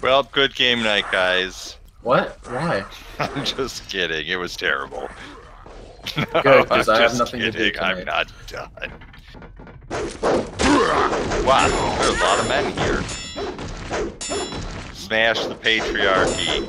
Well, good game night, guys. What? Why? I'm just kidding. It was terrible. No, Good, because I'm I have just nothing to do kidding. tonight. I'm not done. Wow, there's a lot of men here. Smash the patriarchy.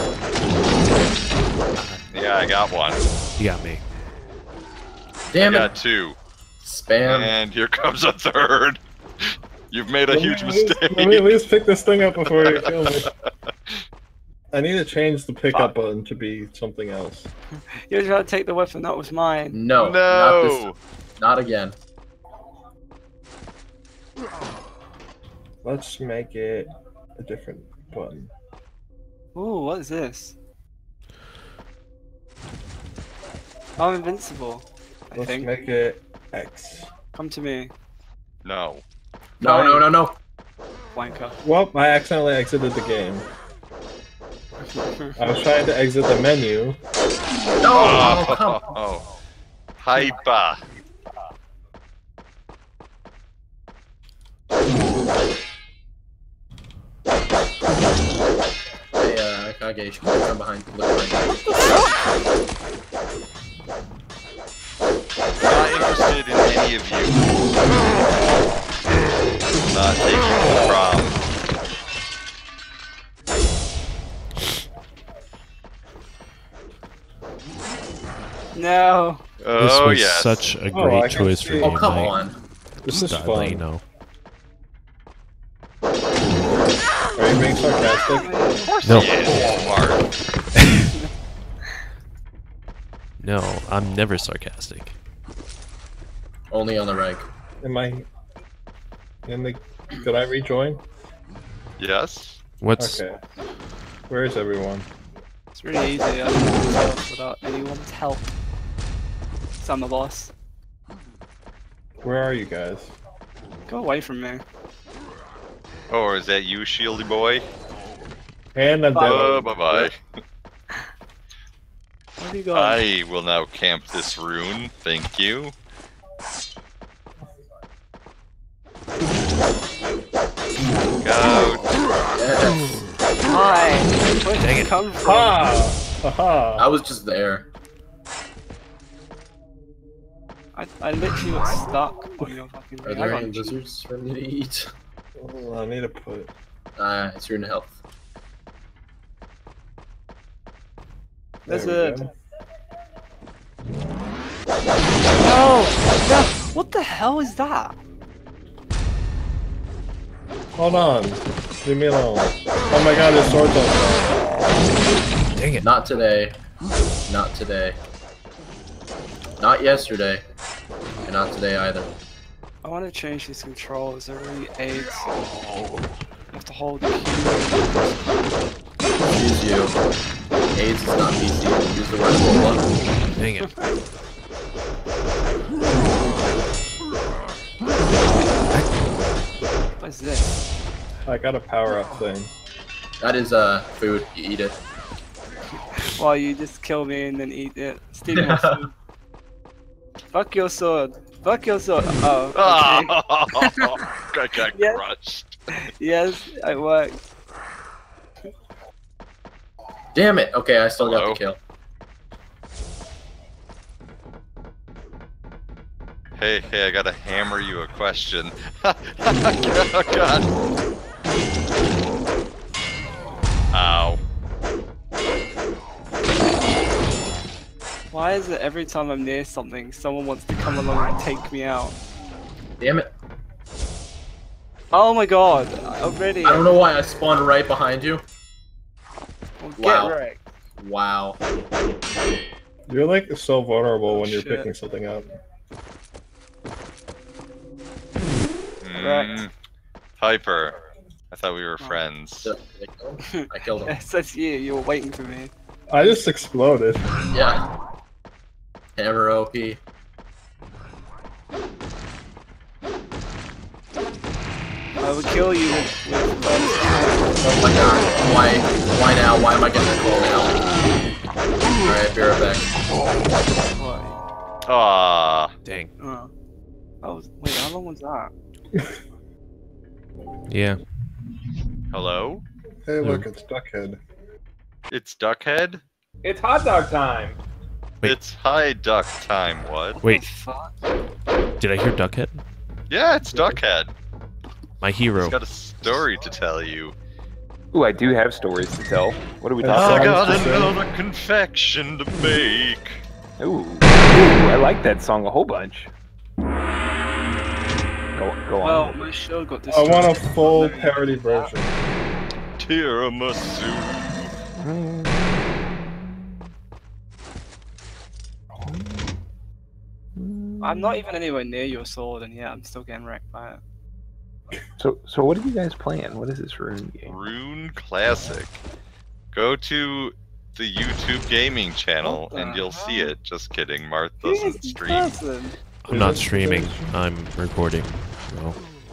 Yeah, I got one. You got me. Damn I it! got two. Spam. And here comes a third. You've made a huge mistake. Let me at least pick this thing up before you kill me. I need to change the pickup button to be something else. You were trying to take the weapon that was mine. No. Not this. Not again. Let's make it a different button. Ooh, what is this? I'm invincible. I Let's think. make it X. Come to me, No. No. wanker. Well, I accidentally exited the game. I was trying to exit the menu. No! Oh, come on. Oh. Hypah. Hey, Aikage, come behind. Look behind you. Not interested in any of you. Not taking the prom. No. This Oh, was yes. such a I great can choice see. for Oh, game come night. on. This is Just thought I'd let you fun. know. Are you being sarcastic? Of course No. he is. Smart. No, I'm never sarcastic. Only on the reg. Am I in the... Did I rejoin? Yes. What's Okay. Where is everyone? It's really easy. I can do this without anyone's help. So I'm the boss. Where are you guys? Go away from me. Oh, is that you, Shieldy boy? And I'm dead. Bye-bye. Where have you gone? I will now camp this rune. Thank you. Go. Yes. Hi. Where did you come from? Ha! Haha! I was just there. I literally got stuck on your fucking Are thing. I there got any lizards for me to eat? Oh, I need to put... It's Rune health. There we Lizard. go. No! No! What the hell is that? Hold on. Leave me alone. Oh my god, his sword's on fire. dang it? Not today. Not today. Not yesterday. And not today either. I want to change these controls. They're really AIDS. You have to hold the key. Use you. AIDS is not PC. Use the right button. Dang it. What is this? I got a power-up thing. That is food. You eat it. Well, you just kill me and then eat it. Steal my food. Fuck your sword. Fuck your sword. Oh, okay. Oh, I got Yes. crushed. Yes, it worked. Damn it. Okay, I still got Hello? the kill. Hey, I gotta hammer you a question. Oh, God. Ow. Why is it every time I'm near something, someone wants to come along and take me out? Damn it. Oh my god, already. I don't know why I spawned right behind you. Well, get Wow. wrecked. Wow. You're like so vulnerable when you're Shit. picking something up. Mm. Hyper. I thought we were friends. Did I kill him? I killed him. Yes, that's you. You were waiting for me. I just exploded. Yeah. Hammer OP. I would kill you with Oh my god. Why now? Why am I getting the call now? Alright, be right back. what? Ah. Dang. Oh, wait, how long was that? Yeah. Hello? Hey, look, it's Duckhead. It's Duckhead? It's hot dog time. Wait. It's high duck time, what? Wait, Fuck. did I hear Duckhead? Yeah, it's Duckhead. My hero. He's got a story to tell you. Ooh, I do have stories to tell. What are we I talking I about? got another confection to make. Ooh, I like that song a whole bunch. Go Well, on. my show got I destroyed. want a full parody version. Tiramisu. I'm not even anywhere near your sword, and yeah, I'm still getting wrecked by it. So what are you guys playing? What is this Rune game? Rune Classic. Go to the YouTube gaming channel What the and you'll see hell? it. Just kidding, Marth doesn't Jesus stream. person. I'm not streaming. I'm recording. No.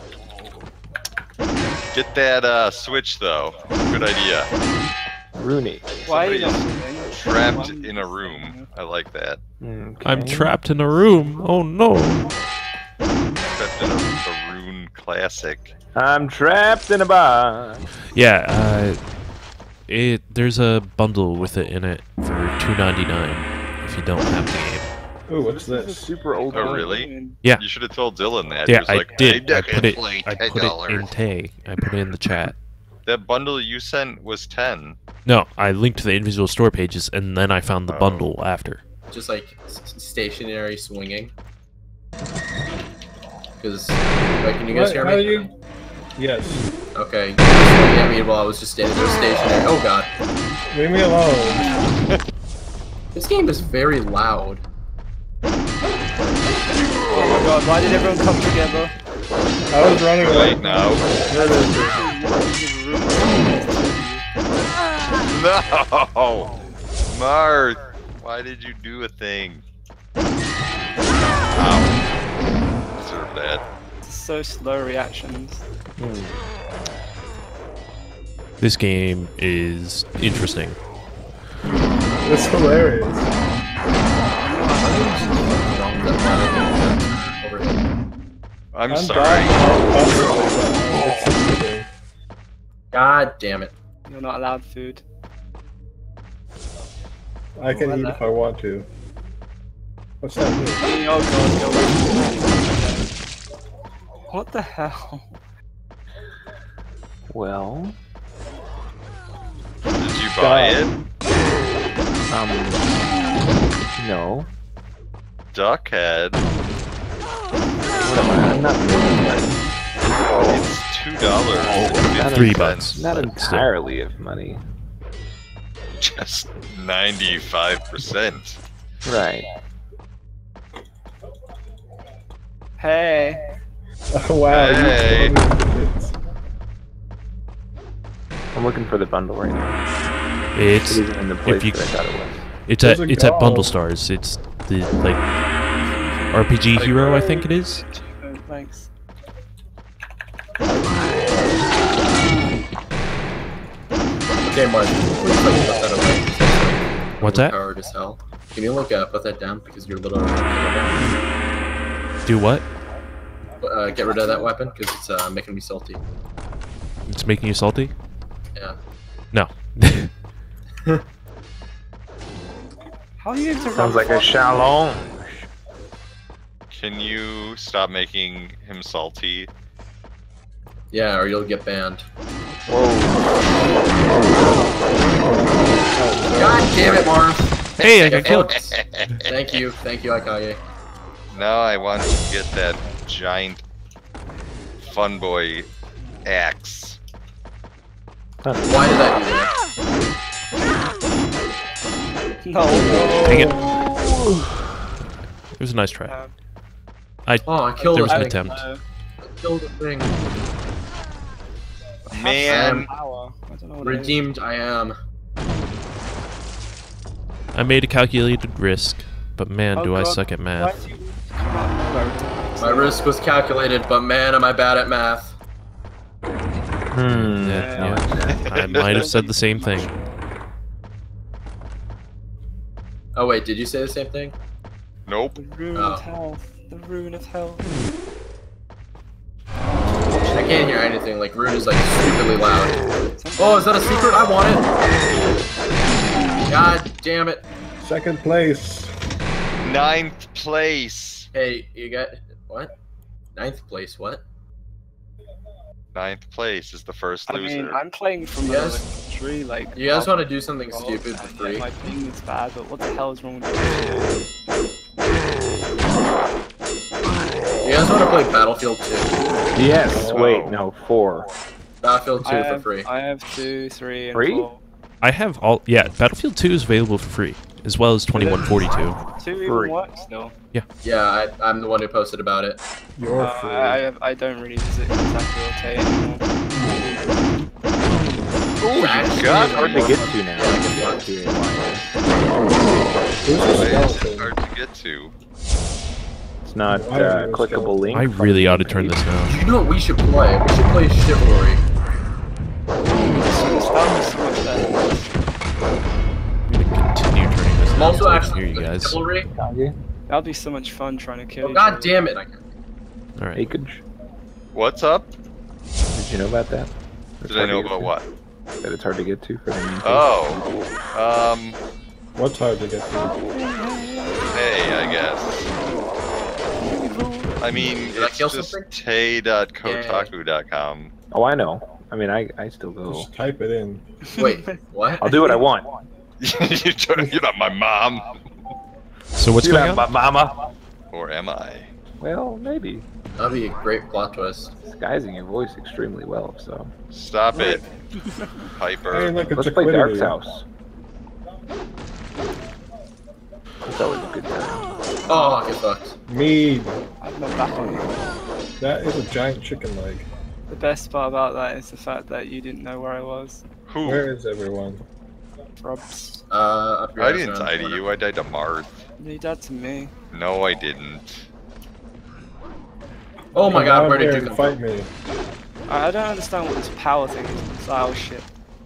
Get that Switch though. Good idea. Rune. Why are you Somebody not is doing it? trapped Why- in a room. I like that. Okay. I'm trapped in a room. Oh no. Trapped in a Rune Classic. I'm trapped in a box. Yeah, there's a bundle with it in it for $2.99 if you don't have the game. Ooh, what's This is a this? super old Oh, game. really? Yeah. You should have told Dylan that. He Yeah, was I like, did. "Hey, I put it. play I put it in TAY. I put it in the chat. That bundle you sent was 10. No, I linked to the individual store pages and then I found the Oh. bundle after. Just like stationary swinging. Because, wait, can you guys hear How me? do you? Yes. Okay, you were swinging at me while I was just standing there stationary. Oh god. Leave me alone. This game is very loud. Oh my god, why did everyone come together? I was running away. Right now. There it is. No! Marth! Why did you do a thing? Ow. Deserve that. So slow reactions. This game is interesting. It's hilarious. I'm I'm sorry. dying constantly, but it's interesting. God damn it. You're not allowed food. I can eat if I want to. What's that mean? Oh god, what the hell? Well, Did you buy it? no. Duckhead. What am I? I'm not really It's $2. $3. not but still. entirely of money. Just 95%. Right. Hey. Oh, wow. you Hey. totally did. I'm looking for the bundle right now. It's It isn't in the place you- that I thought it was. Where's it it's at go? Bundle Stars. It's the like RPG Hero, I think it is. Oh, thanks. Okay, Mark, please put that away. What's that? Powered as hell. Can you put that down because you're a little. Do what? Get rid of that weapon because it's making me salty. It's making you salty? Yeah. No. How are you able to run Sounds like a fast? shalom. Can you stop making him salty? Yeah, or you'll get banned. Whoa. God damn it, Marv! Hey, I got killed. Thank you, Aikage. Now I want to get that giant fun boy axe. Why did I do that? No. Dang it. It was a nice try. Oh, I killed There the was an thing. attempt. I killed the thing. Man, Power. I don't know what Redeemed I am. I made a calculated risk, but man, Oh do I God. suck at Why math. did you come out of nowhere? My risk was calculated, but man, am I bad at math. Yeah, I might have said the same thing. Oh wait, did you say the same thing? nope. The rune Oh. of health. The rune of health. I can't hear anything. Like Rune is like stupidly loud. Oh, is that a secret? I want it. God damn it. Second place. 9th place. Hey, you got what? 9th place? What? 9th place is the first I loser. mean, I'm playing from Yes. another country, like... You guys want to do something stupid for free? My ping is bad, but what the hell is wrong with this? You guys want to play Battlefield 2? Yes. Oh. Wait, no, 4. Battlefield 2 I for have, free. I have 2, 3, and Free? 4. I have all. Yeah, Battlefield 2 is available for free, as well as 2142. 2 Free. even works still. Yeah, I'm the one who posted about it. You're free. I don't really visit Kentucky or TAY anymore. Oh, Actually, you got It's hard to get to now. Yeah, I can watch it. Who's the It's skeleton? hard to get to. It's not Why are you clickable link. I really ought to turn this down. You know what we should play? We should play Chivalry. Continue turning this I'm down. also so I can actually hear you guys. Chivalry. That'd be so much fun trying to kill Oh, each God other. damn it! All right. Aikage. What's up? Did you know about that? It's Did I hard to know get about to. what? That it's hard to get to for the main page. Oh. What's hard to get to? Hey, I guess. I mean, Did I it's kill just something? tay.kotaku.com. Oh, I know. I mean, I still go. Just type it in. Wait, what? I'll do what I want. You're not my mom. So what's You're going not on? my mama. Or am I? Well, maybe. That'd be a great plot twist. Disguising your voice extremely well, so. Stop it. Hey, Hyper. look, it's Let's a play Dark's quiddity. House. That's always a good time. Oh, get fucked. Mead. I have no back on you. That is a giant chicken leg. The best part about that is the fact that you didn't know where I was. Who? Where is everyone? Robs. I forgot I it's didn't around die the to corner. you. I died to Marth. You died to me. No, I didn't. Oh my Come god, down where did here you and come fight from? me? I don't understand what this power thing is. It's like, oh shit.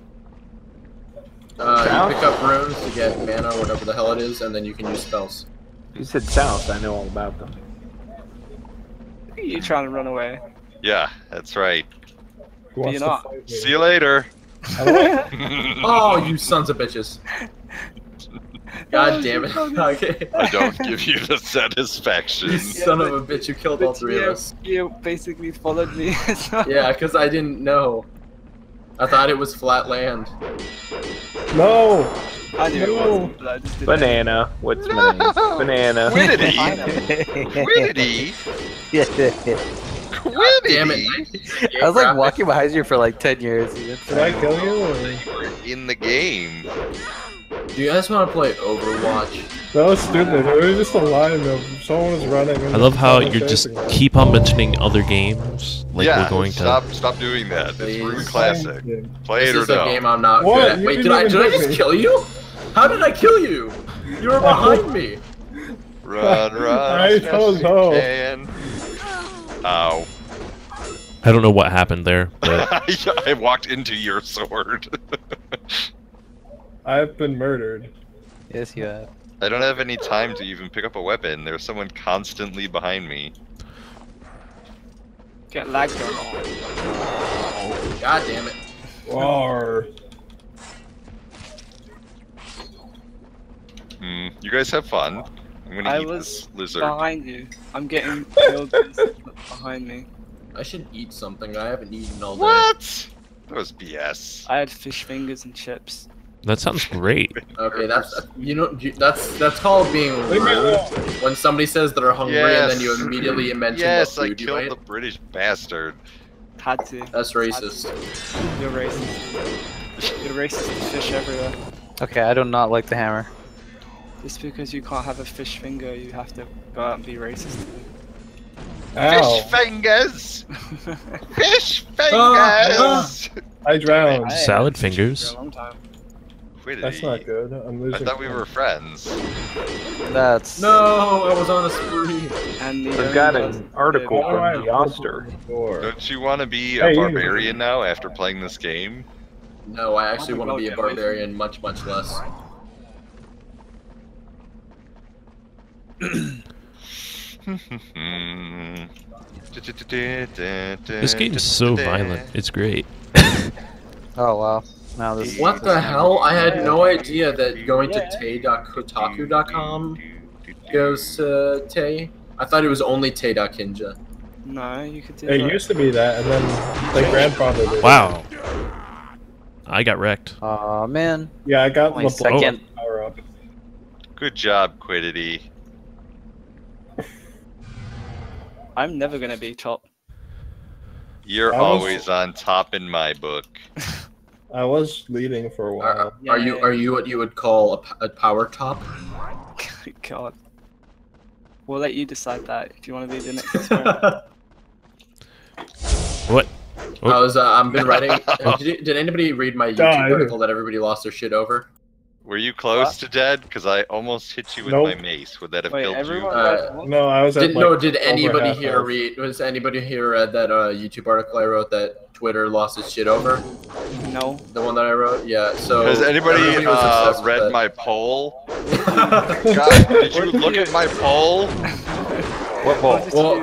You pick up runes to get mana or whatever the hell it is, and then you can use spells. You said south, I know all about them. Are you trying to run away? Yeah, that's right. Who wants you're to not. fight me? See you later. Oh, you sons of bitches. God damn it. Okay. I don't give you the satisfaction. You son of a bitch, you killed all three of us. You basically followed me as well. Yeah, because I didn't know. I thought it was flat land. No! I knew it No. wasn't, but I just didn't. Banana. What's my name? Banana. Quiddity? Quiddity? Quiddity? Damn Quiddity? it. I was like walking behind you for like 10 years. Did I kill you? Or... In the game. Do you guys want to play Overwatch? That was stupid. It was just a line of someone was running. And I love how someone you just chasing them. keep on mentioning other games. Like yeah, we're going stop doing that. It's Please. Rune Classic. Play This it or is a game no. I'm not What? good at. You Wait, didn't did I even hit just me. kill you? How did I kill you? You were behind me. Run, run. I as fast don't as you know. can. Ow. I don't know what happened there, but I walked into your sword. I've been murdered. Yes, you have. I don't have any time to even pick up a weapon. There's someone constantly behind me. Get lag going on. God damn it. Roar. You guys have fun. I'm gonna I eat was this lizard. behind you. I'm getting killed behind me. I should eat something. I haven't eaten all day. What? That was BS. I had fish fingers and chips. that sounds great. Okay, that's that's called being rude. When somebody says they're hungry and then you Yes. immediately mention Yes, what I food you killed ate. the British bastard. Had to. That's racist. You're racist. You're racist to fish everywhere. Okay, I do not like the hammer. Just because you can't have a fish finger, you have to go out and be racist. Ow. Fish fingers! Fish fingers! I drowned. Salad fingers. For a long time. Quiddity. That's not good. I'm I losing. thought we were friends. That's... No, I was on a spree. And the I've got only an article Why do I from have GeoStar. door? Don't you want to be Hey, a you- barbarian now after playing this game? No, I actually Oh my want to God, be a get away from barbarian much, much less. This game's so violent. It's great. Oh wow. Now this. What the hell? I had no idea that going to tay.kotaku.com goes to Tay. I thought it was only tay.kinja. No, you could do It that. used to be that, and then the grandfather did it. Wow. I got wrecked. Aw man. Yeah, I got Only the second. power up. Good job, Quiddity. I'm never gonna be top. You're I was- always on top in my book. I was leading for a while. Are you what you would call a power top? God. We'll let you decide that if you want to be the next experiment. What? Oh. I've been writing. Did anybody read my YouTube Die. article that everybody lost their shit over? Were you close to dead? Because I almost hit you with Nope. my mace. Would that have Wait, killed everyone you? read what? No, I was at Did over anybody half here health. read? Was anybody here read that YouTube article I wrote that Twitter lost its shit over? No. The one that I wrote? Yeah. So Has anybody everybody was obsessed with read it. my poll? God, did you look at my poll? What ball?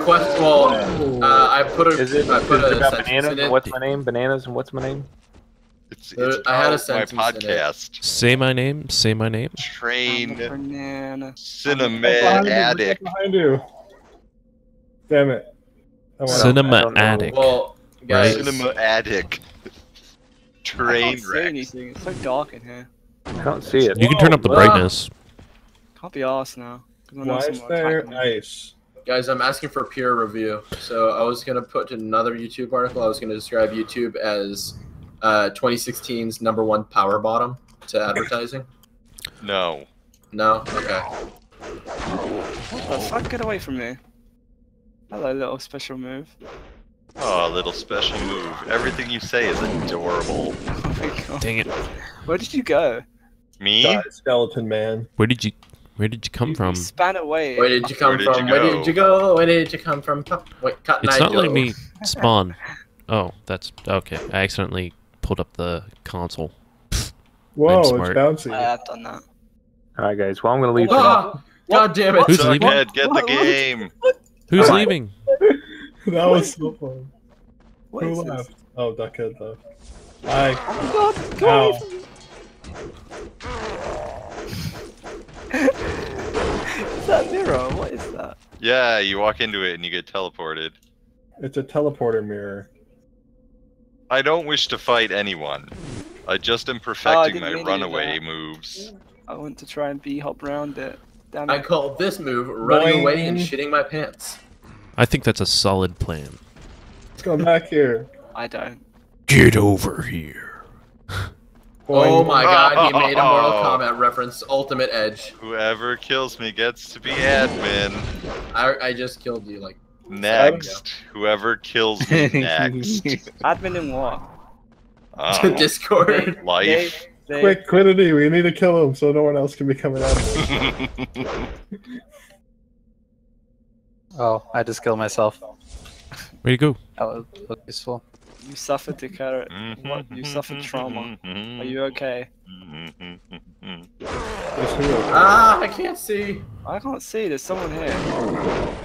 I put a Is it, I is put it a about sentence bananas in and it. what's my name? Bananas and what's my name? It's I had a about my sentence in it. podcast. Say my name. Say my name. Trained Banana. cinema Behind you, addict. behind you. Damn it. I went up. I Cinema don't know. addict. Well, guys, Cinema addict. I Train can't see wreck. anything. It's so dark in here. I don't see it. You can turn up the Whoa. brightness. Can't be arsed now. 'Cause I know Why is someone will attack there me. ice? guys, I'm asking for peer review. So I was gonna put another YouTube article. I was gonna describe YouTube as 2016's #1 power bottom to advertising. No. No? Okay. What the fuck? Get away from me. Hello, little special move. Oh, little special move. Everything you say is adorable. Oh my god. Dang it. Where did you go? Me? Die, skeleton man. Where did you come from? You span away. Where did you come Where did from? you Where go? did you go? Where did you come from? Wait, cut It's night not letting go. me spawn. Oh, that's okay. I accidentally pulled up the console. Whoa, I'm it's smart. bouncy. I have done that. Alright, guys. Well, I'm going to leave for now. Ah! God damn it! Who's leaving? Suckhead, get the What? game. Who's Alright. leaving? That was so fun. What Who is this? left? Oh, Duckhead left. Hi. Oh god, go away Ow. from me. Is that a mirror? What is that? Yeah, you walk into it and you get teleported. It's a teleporter mirror. I don't wish to fight anyone. I just am perfecting didn't my mean to do runaway that. moves. I want to try and hop around it. Damn I it. call this move running Boing. away and shitting my pants. I think that's a solid plan. Let's go back here. I don't. Get over here. Oh Boing. my god, he made a Mortal Kombat reference. Ultimate Edge. Whoever kills me gets to be admin. I just killed you, like. Next. Whoever kills me next. Admin in what? Discord. Life. Quick, Quiddity, we need to kill him so no one else can be coming at him. Oh, I just killed myself. Way to go. That was useful. You suffered the carrot. What? You suffered trauma. Are you okay? Yes, we will. Ah, I can't see. I can't see. There's someone here.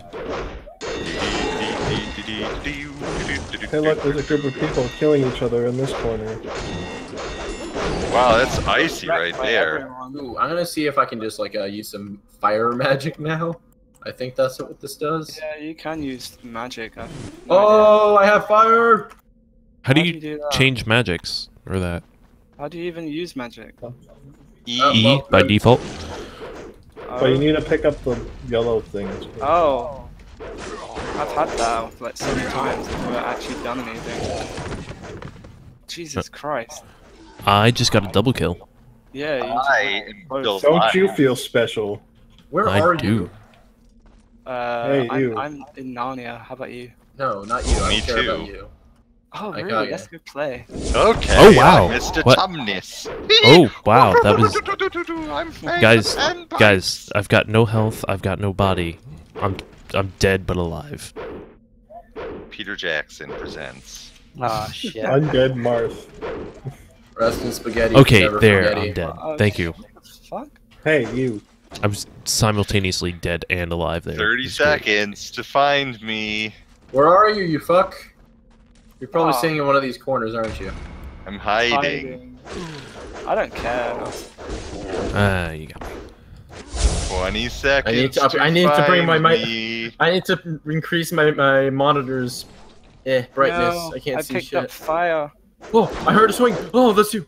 Hey, look, there's a group of people killing each other in this corner. Wow, that's icy Wrecked right by there. everyone. Ooh, I'm gonna see if I can just like use some fire magic now. I think that's what this does. Yeah, you can use magic. I have no idea. Oh, I have fire! How do How'd you do that? change magics or that? How do you even use magic? E. E by default. But you need to pick up the yellow things. Oh. I've had that like so many times. I've never actually done anything. Jesus Christ. I just got a double kill. Yeah, you I am still Don't alive. you feel special? Where I are do. you? Hey, you. I'm in Narnia. How about you? No, not you. I Me don't care about too. you. Oh, I got really? ya. Let's go play. Okay. Oh, wow. Mr. What? Tumnus. Oh wow, that was I'm famous guys. and Guys, I've got no health. I've got no body. I'm dead but alive. Peter Jackson presents. Ah, shit. Undead Marth. Rest in spaghetti. Okay, never there. forgetty. I'm dead. Oh, Thank you. What the fuck? Hey, you. I was simultaneously dead and alive there. 30 It's great. seconds to find me. Where are you, you fuck? You're probably Aw. sitting in one of these corners, aren't you? I'm hiding. I don't care. Ah, you got me. 20 seconds. I need to bring my mic. me. I need to increase my monitor's brightness. No, I can't see picked shit. up fire. Oh, I heard a swing. Oh, that's you.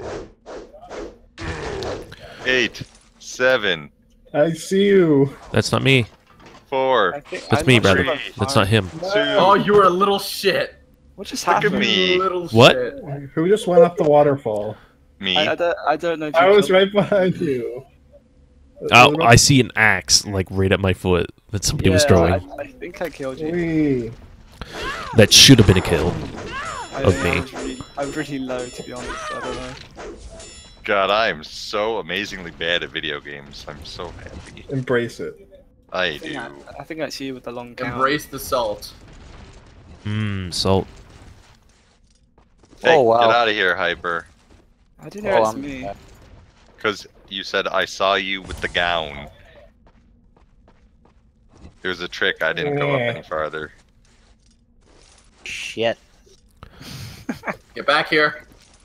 8, 7, I see you. That's not me. 4. That's me, brother. That's not him. 2. Oh, you were a little shit. What just Look at happened? me. You little What? shit. Who just went up the waterfall? Me. I don't know. If I you was killed right behind you. Oh, I see an axe like right at my foot that somebody was throwing. I think I killed you. Wee. That should have been a kill. I Of was me. I'm really low, to be honest. I don't know. God, I am so amazingly bad at video games. I'm so happy. Embrace it. I do. I think that's you with the long count. Embrace the salt. Mmm, salt. Hey, Oh, wow. get out of here, Hyper. I didn't know it's I'm- me. Because you said I saw you with the gown. There's a trick. I didn't go up any farther. Shit. Get back here.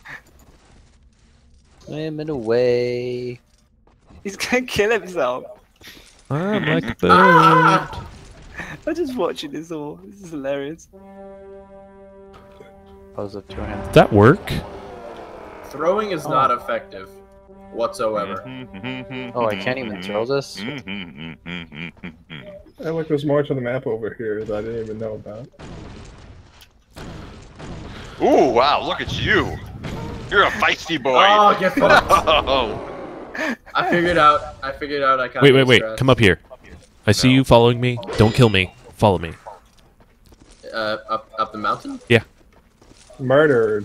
Swimming away. He's gonna kill himself. I'm like a bird. Ah! I'm just watching this all. This is hilarious. Pose up to him. Did that work? Throwing is not effective whatsoever. Oh, I can't even throw this? Hey, look, there's more to the map over here that I didn't even know about. Ooh, wow, look at you. You're a feisty boy. Oh, get fucked. Oh. I figured out. I can't. Wait. Come up here. I see you following me. Don't kill me. Follow me. Up the mountain. Murdered.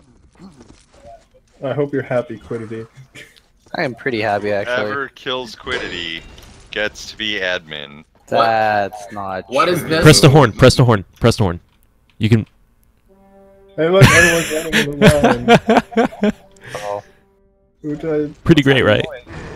I hope you're happy, Quiddity. I am pretty happy, actually. Whoever kills Quiddity gets to be admin. That's not What is true. this? Press the horn. Press the horn. Press the horn. You can. Hey, look, everyone's running in the line. Oh. Who tried? Pretty great, right?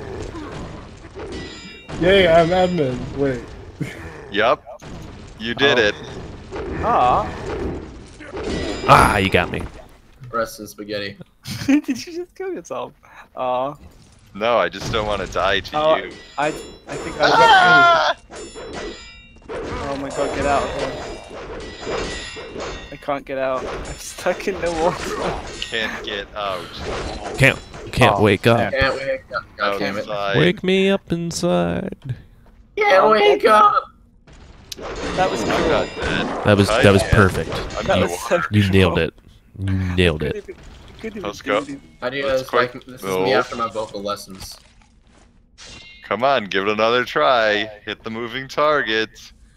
Yay, I'm admin. Wait. Yup. You did it. Ah. Ah, you got me. Rest in spaghetti. Did you just kill yourself? Ah. No, I just don't want to die to Oh, you. I think I. Oh my god, get out of here. I can't get out. I'm stuck in the water. Can't get out. Can't Oh, wake up. Can't wake up. God damn it. Outside. Wake me up inside. Can't wake up. That was I'm cool. not dead. That was I am. perfect. I'm That in the was so water. You nailed it. You nailed it. Let's go. How do you Let's guys like? quick This is move. me after my vocal lessons. Come on, give it another try. Hit the moving target.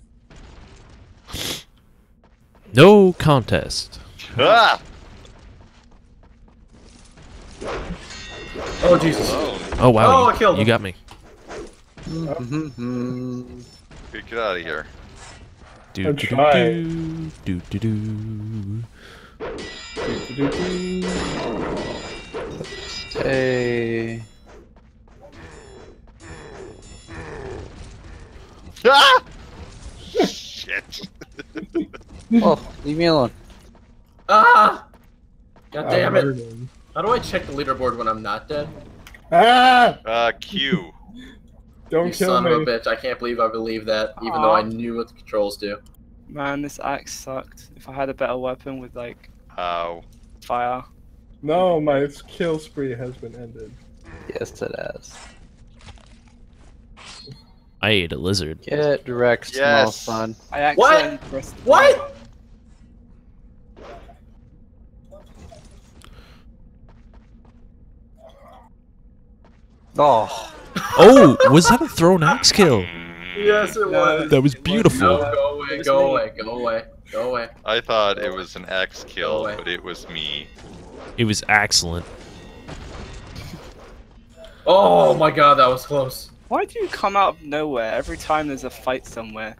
No contest. Ah! Oh Jesus! Alone. Oh wow, Oh, I killed you him. got me. Mhm. Get out of here. Do I do tried. do do do. Hey. Ah! Shit. Oh, leave me alone. Ah! God damn it! murdered him. How do I check the leaderboard when I'm not dead? Ah! Q. Don't You kill son me. of a bitch! I can't believe I believed that, even though I knew what the controls do. Man, this axe sucked. If I had a better weapon with like Ow. fire. No, my kill spree has been ended. Yes, it has. I ate a lizard. Get direct, Yes. small fun. I What? accidentally pressed the What? Oh, Oh, was that a thrown axe kill? Yes, it was. That was beautiful. No, go away! Go away! Go away! Go away! I thought it was an axe kill, away. but it was me. It was excellent. Oh my God, that was close. Why do you come out of nowhere every time there's a fight somewhere?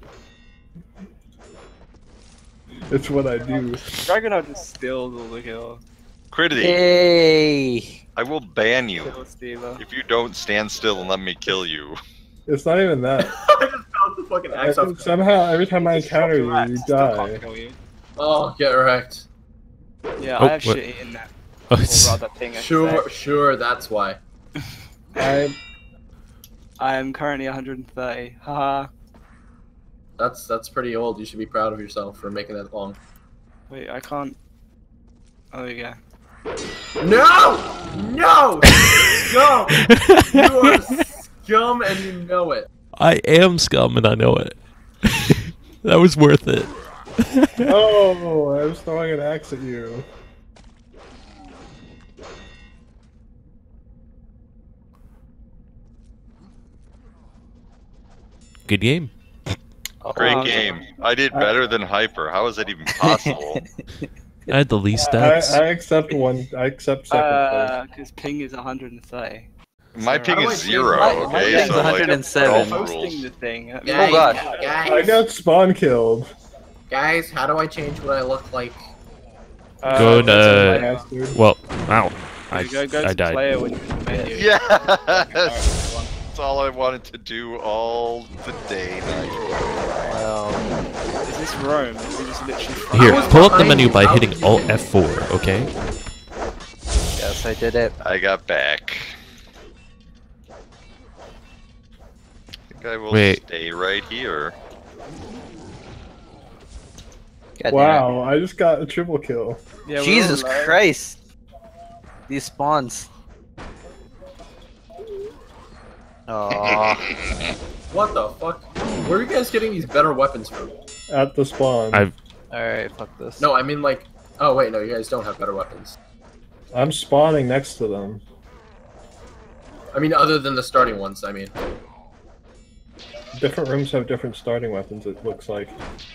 It's what I do. Dragonov just steals all the kills. Quiddity, hey. I will ban you Kill stealer. if you don't stand still and let me kill you. It's not even that. I just found the fucking axe off. Somehow, every time I encounter you, you Still die. can't kill you. Oh, get wrecked. Yeah, Oh, I have what? shit in that. Oh, Or it's- rather thing. I should Sure, say. sure, that's why. I I am currently 130. Haha. That's pretty old. You should be proud of yourself for making that long. Wait, I can't. Oh, there you go. No! No! Scum! You are scum and you know it. I am scum and I know it. That was worth it. oh, I was throwing an axe at you. Good game. Great game. I did better than Hyper. How is that even possible? I had the least I stats. accept one. I accept second place. Because ping is 130. My ping How do I is change 0, my- my okay? ping's So, like, 107. golf Posting rules. the thing. Guys, God. I guys, got spawn killed. guys, how do I change what I look like? Go to- Bastard. Well, ow. I Go to died. player when you're in the menu. Yes! Alright, That's all I wanted to do all the day. Well, is this Rome? Is it just literally Here, I was pull up the behind menu you. by How hitting did you Alt do it? F4, okay? yes, I did it. I got back. I think I will Wait. stay right here. God damn Wow, I just got a triple kill. Yeah, it. we're Jesus all low. Christ. These spawns. Oh, What the fuck? Where are you guys getting these better weapons from? At the spawn. alright, fuck this. No, I mean like. Oh wait, no, you guys don't have better weapons. I'm spawning next to them. I mean, other than the starting ones. I mean. Different rooms have different starting weapons, it looks like.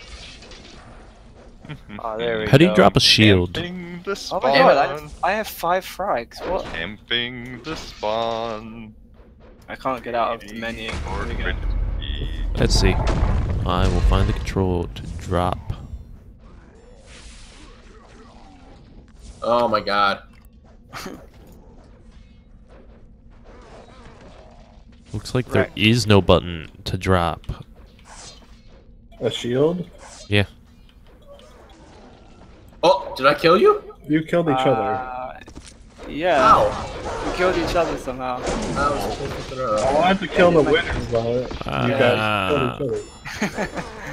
Oh, there we go. How do you drop a shield? Camping the Oh spawn. my god, I have 5 frags. What? Camping the spawn. I can't get out of the menu. There we go. Let's see. I will find the control to drop. Oh my god. Looks like there is no button to drop. A shield? Yeah. Oh, did I kill you? You killed each other. Yeah. Ow. We killed each other somehow. I was supposed to throw. I wanted to kill the winners, but you guys killed each other.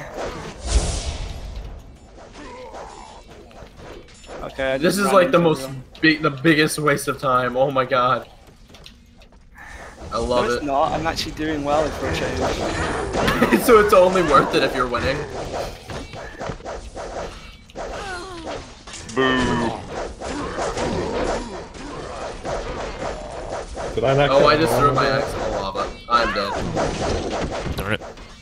Okay. I This just is ran like the into most everyone. the biggest waste of time. Oh my god. I No, love it's not. I'm actually doing well for a change. it. So it's only worth it if you're winning. Boo. Did I not Oh, kill I just threw anyone? my axe in the lava. I'm dead. Darn it.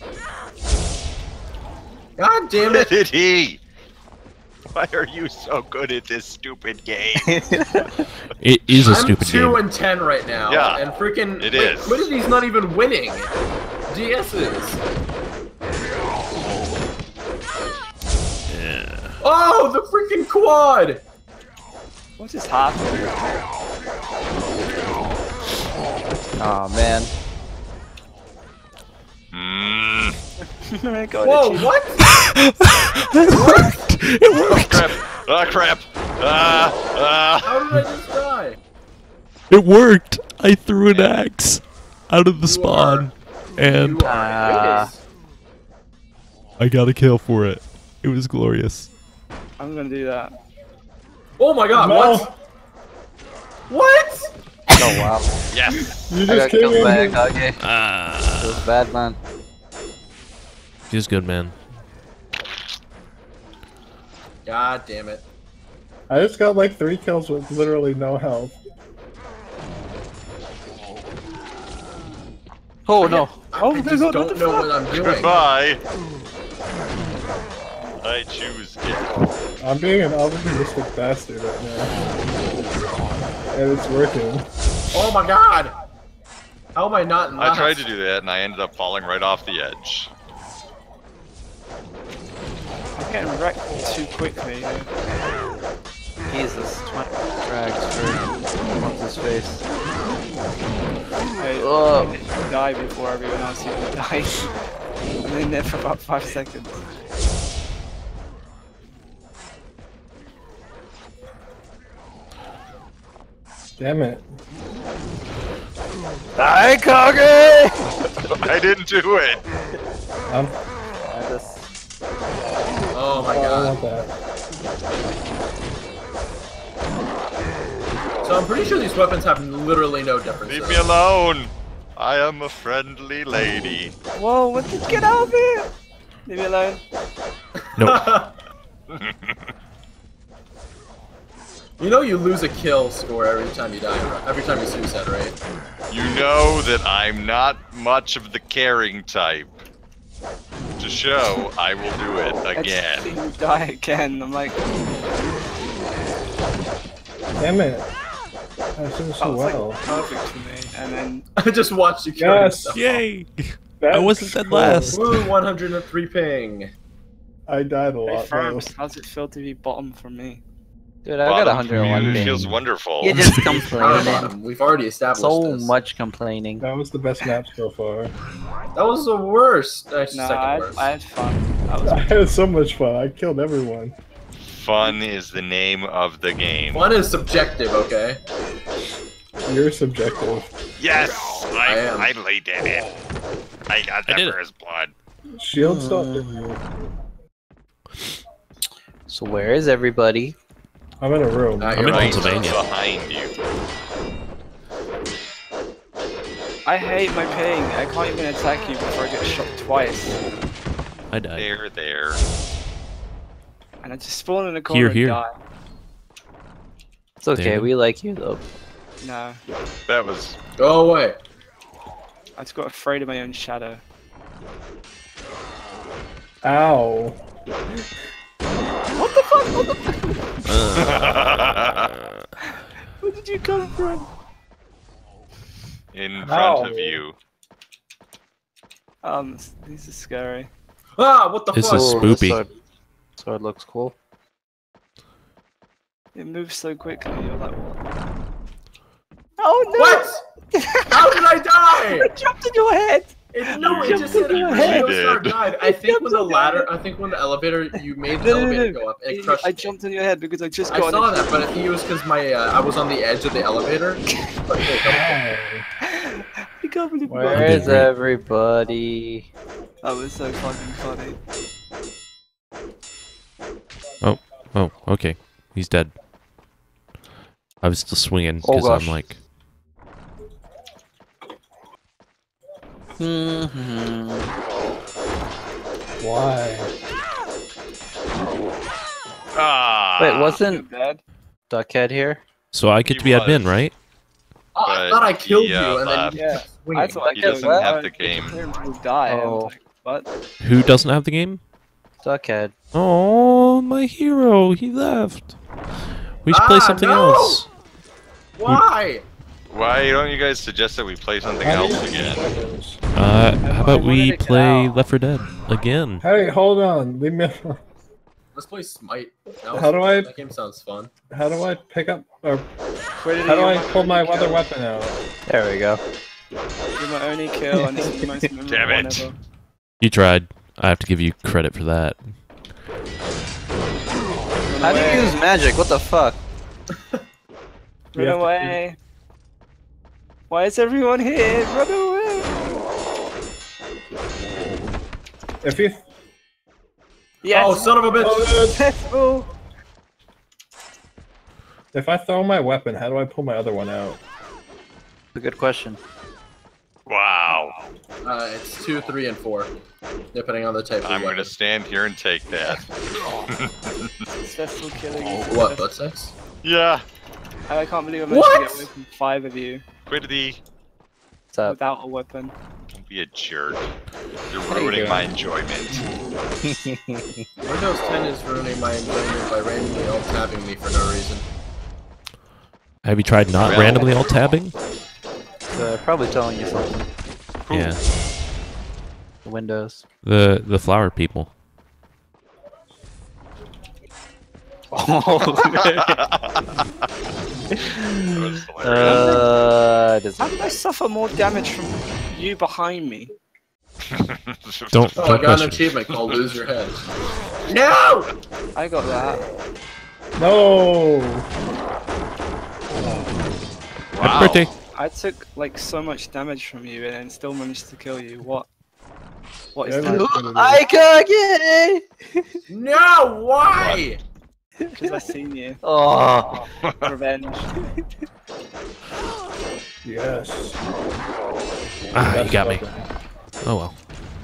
God damn it. Quiddity! Why are you so good at this stupid game? It is a I'm stupid 2 game. and 10 right now. Yeah, And freaking it wait, is. Quiddity's not even winning. DS is. Yeah. Oh, the freaking quad! What just happened? Oh man. Mm. God, Whoa, it's- what? Oh crap! Ah crap! Ah! How did I just die? It worked! I threw an axe out of the spawn. And You are Quiddies. I got a kill for it. It was glorious. I'm gonna do that. Oh my god, No. what? What? Oh wow. Yes! You I just got came killed in by here. Aikage. Ah. Feels bad, man. Feels good, man. God damn it. I just got like 3 kills with literally no health. Oh no. I just God, what don't the know fuck? what I'm doing. Goodbye! I choose it. I'm being an opportunistic bastard right now. And it's working. Oh my god! How am I not in I last? tried to do that and I ended up falling right off the edge. I'm getting wrecked too quickly. Jesus. 20 frags for what's his face. Hey, Oh. I die before everyone else even dies. I'm been in there for about 5 seconds. Damn it. Aikage! I didn't do it. I'm, I just... Oh my I god. want that. So I'm pretty sure these weapons have literally no difference. Leave me alone. I am a friendly lady. Whoa, what the, get out of here! Leave me alone. Nope. You know you lose a kill score every time you die, every time you suicide, right? You know that I'm not much of the caring type. To show, I will do it I just again. see you die again. I'm like, Damn it. I was doing that so was well. like perfect for me. And then I just watched you kill Yes. yourself. Yay! That I wasn't dead score. last. Woo, 103 ping. I died a hey, lot. though. Firms, how's it feel to be bottom from me? Dude, I got Bottom 101 commute ping. feels wonderful. You're just Power complaining. bottom. We've already established So this. much complaining. That was the best map so far. That was the worst. Actually, No, second worst. I had fun. That was I had so much fun. I killed everyone. Fun is the name of the game. One is subjective, okay? You're subjective. Yes, I am. I laid in it. I got I that did for it. his blood. Shield stop. didn't you? So where is everybody? I'm in a room. Nah, I'm you're in right. Pennsylvania. Behind you. I hate my ping. I can't even attack you before I get shot twice. I died. There. And I just spawn in a corner Here. and die. It's okay, Damn. we like you though. No. That was. Go away. I just got afraid of my own shadow. Ow. What the fuck? What the fuck? Where did you come from? In front Ow. of you. These are scary. Ah, what the This fuck? is Ooh, spoopy. Sword, sword looks cool. It moves so quickly. You're like, what? Oh no! What? How did I die? It jumped in your head. No, it just said You GeoStar did. died. I think when the ladder, I think when the elevator, you made the No, no, elevator no. go up, it crushed I me. jumped on your head because I just I got. saw that, but I think it was because my I was on the edge of the elevator. But, hey, Ow. I can't believe Where did is great. everybody? that was so fucking funny. Oh, okay. He's dead. I was still swinging Oh, because gosh. I'm like, Why? Ah. Wait, wasn't Bad. Duckhead here? so I get He to be admin, was. right? Oh, I But thought I killed he, you, and then left. you kept swinging. I thought I He killed doesn't you. have I the game. hear him die. I Oh. was like, what? Who doesn't have the game? Duckhead. Oh, my hero, he left. We should play Ah, something no! else. Why? Why don't you guys suggest that we play something else again? How about wanted we to get play out. Left 4 Dead again? Hey, hold on. Leave me alone. Let's play Smite. How do I- That game sounds fun. How do I pick up or Quiddity, how do you're I my pull my only other kill. weapon out? There we go. You're my only kill, and it's the most memorable Damn one it. ever. You tried. I have to give you credit for that. How do you use magic? What the fuck? Run You have to- away! Why is everyone here? Run away! If you Yes! Oh, son of a bitch! Let's go! if I throw my weapon, how do I pull my other one out? A good question. Wow. It's 2, 3, and 4, depending on the type of I'm weapon. gonna stand here and take that. Successful killing. is What? successful. Butt sex? Yeah. I can't believe I managed to What? get away from 5 of you Quiddity. What's up? without a weapon. Don't be a jerk. You're you ruining doing? my enjoyment. Windows 10 is ruining my enjoyment by randomly alt-tabbing me for no reason. Have you tried not Well- randomly alt-tabbing? Probably telling you something. Yeah. Windows. The flower people. That was hilarious. Does How did I suffer more damage from you behind me? Don't Oh, I don't got an question. achievement called Lose Your Head. No! I got that. No! Happy birthday. I took like so much damage from you and then still managed to kill you. What? What is Yeah, that? Aikage! No! Why? Because I seen you. Oh, Revenge. Yes. Ah, you That's got me. fucking- Oh well.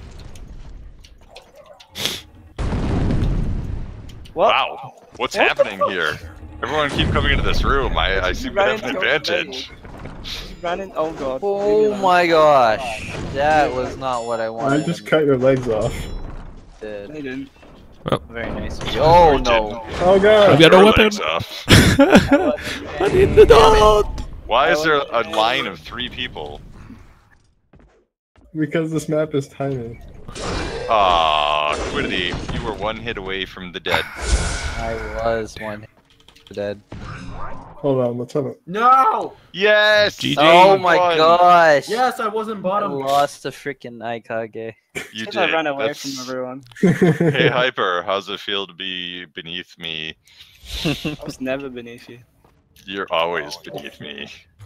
What? Wow. What's happening here? Everyone keep coming into this room. I seem to have an advantage. You ran in. Oh god. oh my gosh. That was not what I I wanted. just cut your legs off. They Did. didn't. Very nice. Oh You no. Oh god! I've got no Your weapon. legs off. I need the dog. Why is there a line of 3 people? Because this map is tiny. Ah, Quiddity, you were 1 hit away from the dead. I was one dead. Hold on, let's have it. No! Yes! GG. Oh my Won. gosh. Yes, I wasn't I bottom. lost the freaking Aikage. You Because did. I ran away That's- from everyone. Hey, Hyper, how's it feel to be beneath me? I was never beneath you. You're always beneath me.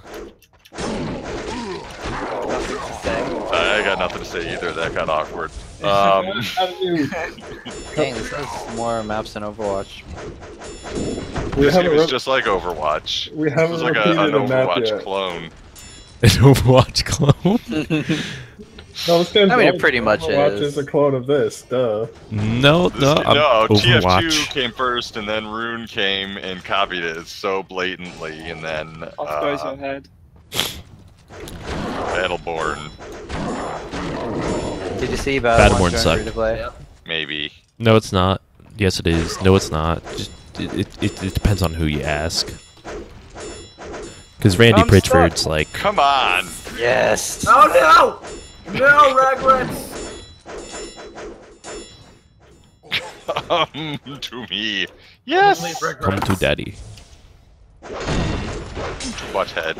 Nothing to say. I got nothing to say either. That got awkward. How do you- Dang, this has more maps than Overwatch. we This game haven't is re- just like Overwatch. we This haven't is like repeated an a map Overwatch yet. clone. An Overwatch clone? No, this game's I mean, it old. pretty much Overwatch is. is a clone of this. Duh. No, This- no. no, Overwatch. TF2 came first, and then Rune came and copied it so blatantly, and then Off goes your head. Battleborn, Did you see Battleborn Battleborn going sucked. free to play? Yep. maybe. No, it's not. Yes, it is. No, it's not. Just it depends on who you ask. Because Randy I'm Pritchford's stuck. like, Come on! Yes. Oh no! No, Regrets! Come to me. Yes! Please, come Regrets. to daddy. Watch head.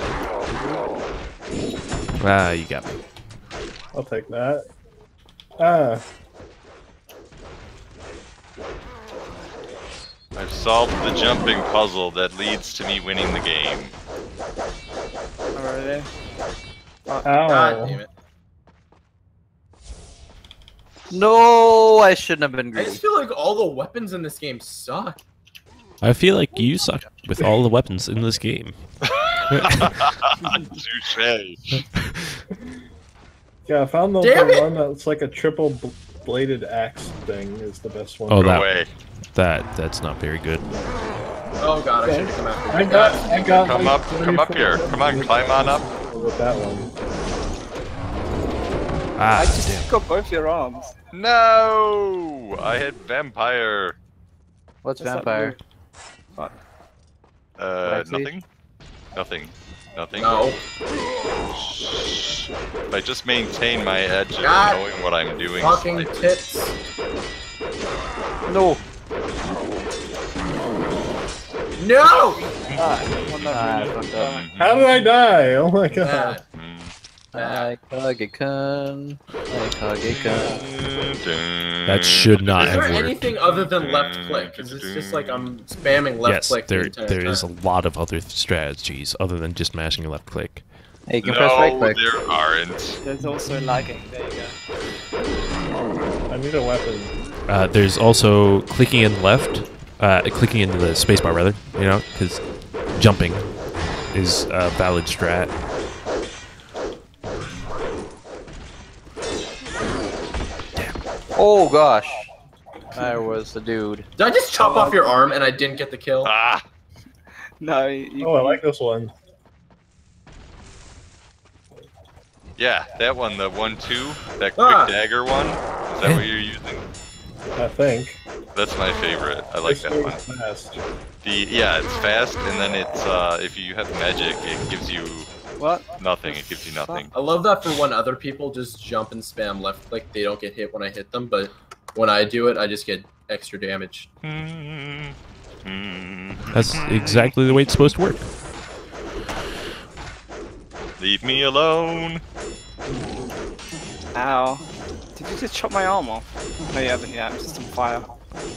Ah, you got me. I'll take that. Ah, I've solved the jumping puzzle that leads to me winning the game. Alright. ow. God damn it. No, I shouldn't have been I greedy. just feel like all the weapons in this game suck. I feel like you suck with all the weapons in this game. Touché. Yeah, I found the Damn it! one that's like a triple bladed axe thing is the best one. Oh, Go that- away. That's not very good. Oh god, I should have come after you. I got. Come like up, come up 34 here. Come on, climb on up. with that one. Ah, I just damn. got both your arms. No! I had vampire. What's What's that vampire? Right, Nothing? Nothing. Nothing. No. Shh. If I just maintain my edge of God knowing what I'm doing. Fucking slightly. tits. No. No! One that Ah, really- fucked up. How did I die? Oh my god. Bad. Mm. Aikage-kun. Aikage-kun. That should not Is have there worked. anything other than left click? Because it's just like I'm spamming left Yes, click the there entire there is a time. lot of other strategies other than just mashing left click. Hey, you can press right No, click. there aren't. There's also lagging. There you go. I need a weapon. There's also clicking in left, clicking into the spacebar rather, you know, because jumping is a valid strat. Oh gosh. I was the dude. Did I just chop off your arm and I didn't get the kill? Ah! No, you, Oh, I like this one. Yeah, that one, the 1-2, that quick Ah. dagger one. Is that what you're using? I think. That's my favorite. I like This that thing one. is fast. Yeah, it's fast, and then it's if you have magic, it gives you what? nothing. It gives you nothing. I love that for when other people just jump and spam left click, they don't get hit when I hit them, but when I do it, I just get extra damage. That's exactly the way it's supposed to work. Leave me alone. Ow. Did you just chop my arm off? No, you haven't yet. I'm just on fire.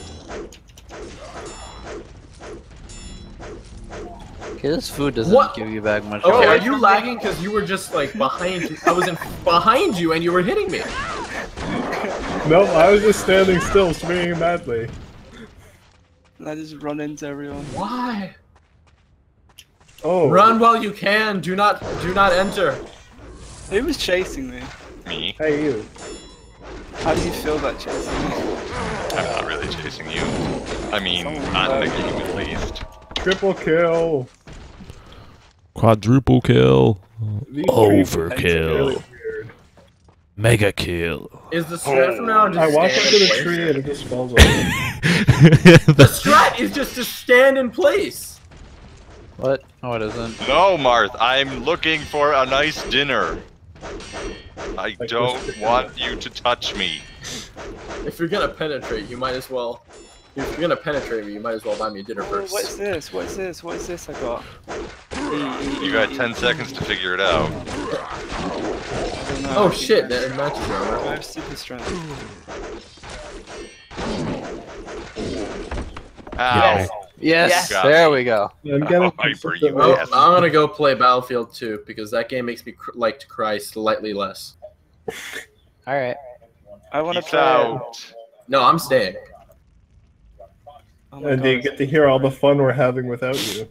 Okay, this food doesn't What? give you back much. Okay, health. are you lagging because you were just like behind? I was behind you and you were hitting me. Nope, I was just standing still, swinging madly. And I just run into everyone. Why? Oh. Run while you can. Do not enter. Who was chasing me? Me. Hey, you. How do you feel about chasing me? I'm not really chasing you. I mean, Someone on the died. game at least. Triple kill. Quadruple kill. These Overkill. trees are really weird. Mega kill. Is the strat from now on just I walk stand into in the place? tree and it just falls over. The strat is just to stand in place. What? No, it isn't. No, Marth, I'm looking for a nice dinner. I Like don't this- want you to touch me. If you're gonna penetrate, you might as well. If you're gonna penetrate me, you might as well buy me dinner Oh, first. what's this? What's this? What's this I got? You got 10 seconds to figure it out. I don't know. Oh shit, that matches I armor. have super strength. Ow. Yes, Got there me. we go. I'm getting Oh, Hypah, consistent you Well, ass. I'm gonna go play Battlefield 2 because that game makes me like to cry slightly less. Alright. I want to Peace play. out. No, I'm staying. Oh my And you God. get to hear all the fun we're having without you.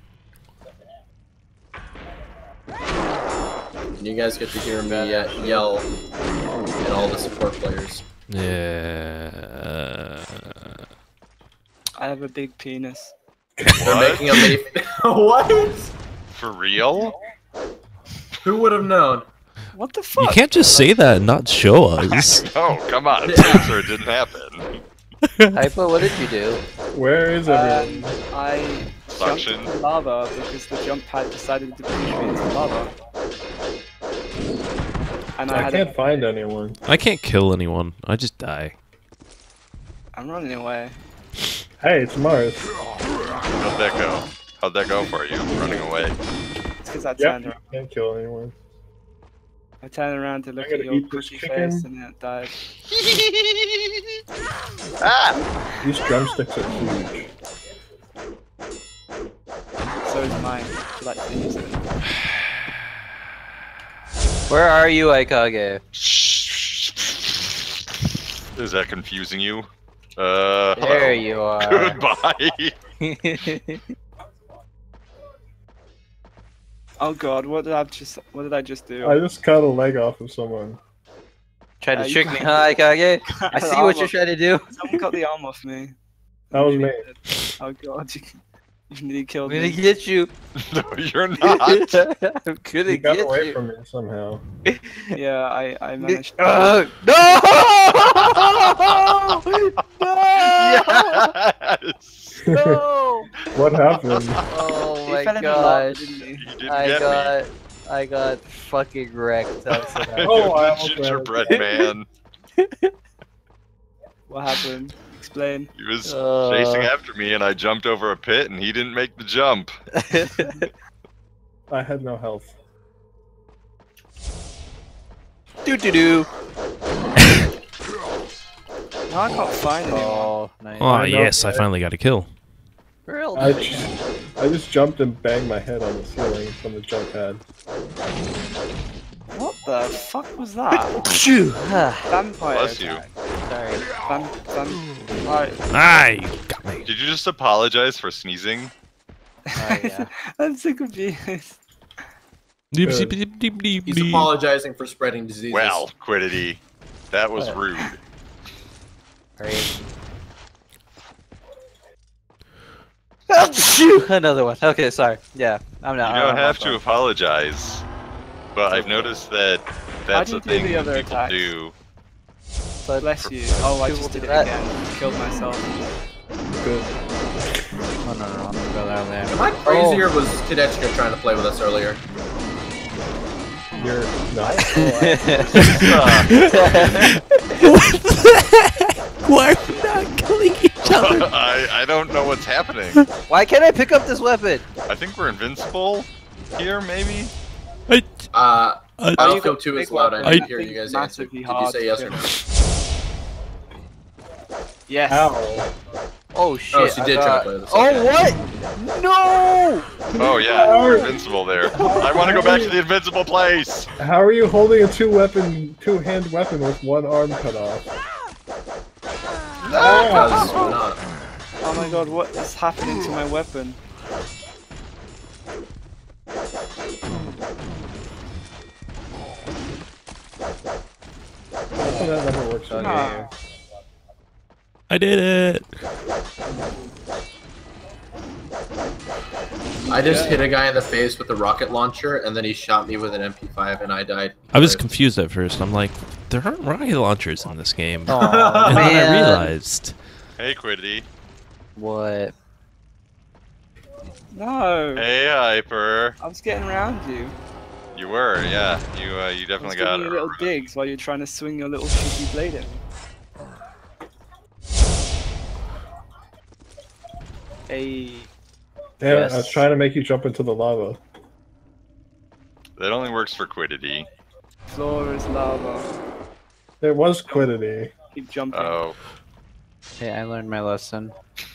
And you guys get to hear me yell at all the support players. Yeah. I have a big penis. They're What? making a What? For real? Who would have known? What the You fuck? can't just say that and not show us. Oh, come on. Answer, it didn't happen. Hypah, what did you do? Where is everyone? I jumped Suction. into lava because the jump pad decided to push me into lava. And I I had can't find anyone. I can't kill anyone. I just die. I'm running away. Hey, it's Mars. How'd that go? How'd that go for you? Running away. It's because I Yep, turned you around. can't kill anyone. I turned around to look I gotta at your eat this pretty chicken. face and then it died. These drumsticks are huge. So is mine. Would you like to use it? Where are you, Aikage? Is that confusing you? There Hello. you are. Goodbye. Oh god, what did I just do? I just cut a leg off of someone. Tried to you trick me, got- huh, Aikage? I Got see the what arm you're off- trying to do. Someone cut the arm off me. That was me. Oh god, you nearly killed I'm gonna me. get you. No, you're I'm not. gonna He got get away you. from me somehow. Yeah, I managed to. No! No! Yes. No! What happened? Oh He my fell in the lava, gosh. didn't he? You didn't get me. I got fucking wrecked. That's what happened. Oh, I The almost gingerbread ran. man. What happened? Explain. He was chasing after me, and I jumped over a pit, and he didn't make the jump. I had no health. Do. No, I can't find anyone. Oh, nice. Oh, I know, yes, I right? finally got a kill. Real I nice. just jumped and banged my head on the ceiling from the jump pad. What the fuck was that? Ah, Vampire. Bless you. attack. Sorry. Right. Ah, you got me. Did you just apologize for sneezing? Oh, yeah. I'm so confused. He's apologizing for spreading diseases. Well, Quiddity, that was What? rude. Great. Another one. Okay, sorry. Yeah, I'm not. You don't have to apologize, but I've noticed that that's do a you do thing the that other people attacks? do. But Bless you. Oh, I just did it That- again. Killed myself. Good. Oh, no, I'm gonna go down there. Am I crazy or was Kidechka trying to play with us earlier? You're not. Why are we not killing each other? I don't know what's happening. Why can't I pick up this weapon? I think we're invincible here, maybe? Battlefield 2 is loud. I I didn't hear you guys answer. massively Did you hard say to yes or kill. no? Yes. Ow. Oh shit! Oh, so you I did try to got- play this. Oh Okay. what? No! Oh yeah, you're invincible there. I want to go back to the invincible place. How are you holding a two-hand weapon with one arm cut off? Because why not? Oh my god, what is happening to my weapon? Hopefully that never works out Ah. here. I did it. I just hit a guy in the face with a rocket launcher, and then he shot me with an MP5, and I died. I was confused at first. I'm like, there aren't rocket launchers in this game. Aw, And then I man. realized. Hey, Quiddity. What? No! Hey, Hyper. I was getting around you. You were, yeah. You I was definitely got giving it. you little digs while you're trying to swing your little shitty blade at me. Hey. Damn it, Yes. I was trying to make you jump into the lava. That only works for Quiddity. Floor is lava. It was quiddity. Keep jumping. Oh. Hey, I learned my lesson.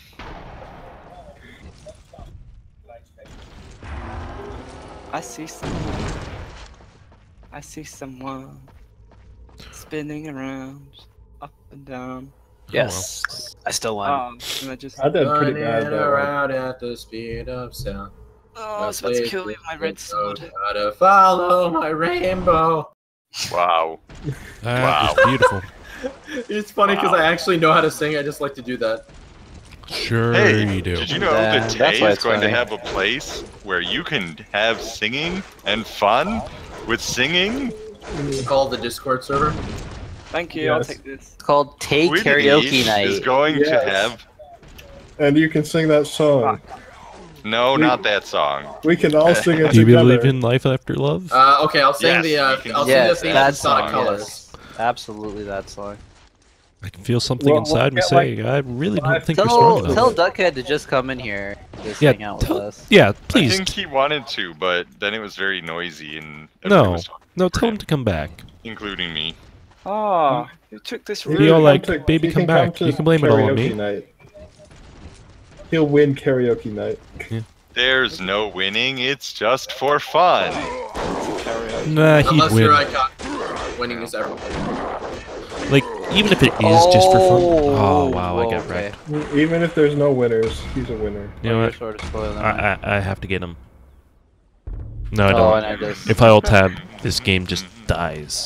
I see someone. I see someone spinning around, up and down. Yes. I still won. And I just. I did pretty Running bad though. around at the speed of sound. Oh, I was about to kill you with my red sword. Gotta follow my rainbow. Wow. That is beautiful. It's funny because I actually know how to sing. I just like to do that. Sure Hey, you do. did you know Yeah, that that's TAY why is it's going to funny. have a place where you can have singing and fun with singing? It's called the Discord server. Thank you, I'll Yes. take this. It's called TAY Quiddity Karaoke Night. is going to Yes. have... And you can sing that song. No, not that song. We can all sing it Do you together. believe in life after love? Okay, I'll sing Yes, the you can I'll do sing the Yes, theme that of Sonic song. Colors. Yes. Absolutely that song. I can feel something Well, inside me we'll get, like, saying, I really don't think we're strong Tell, enough. tell Duckhead to just come in here. Just Yeah, hang out with tell- us. Yeah, I please. think he wanted to, but then it was very noisy and... everyone No, was talking no, for tell him to come back. including me. Oh, who took this Be route? all like, to- baby, he come can back. to You can blame it all on karaoke me. Night. He'll win karaoke night. There's no winning, it's just for fun. Nah, he'd Unless you're win. iconic, winning is everything. Like, even if it is just for fun. Oh, Oh, wow, I got okay. wrecked. Even if there's no winners, he's a winner. You know You're what? sort of spoiling them. I have to get him. No, I Oh, don't. and I just... If I alt tab, this game just dies.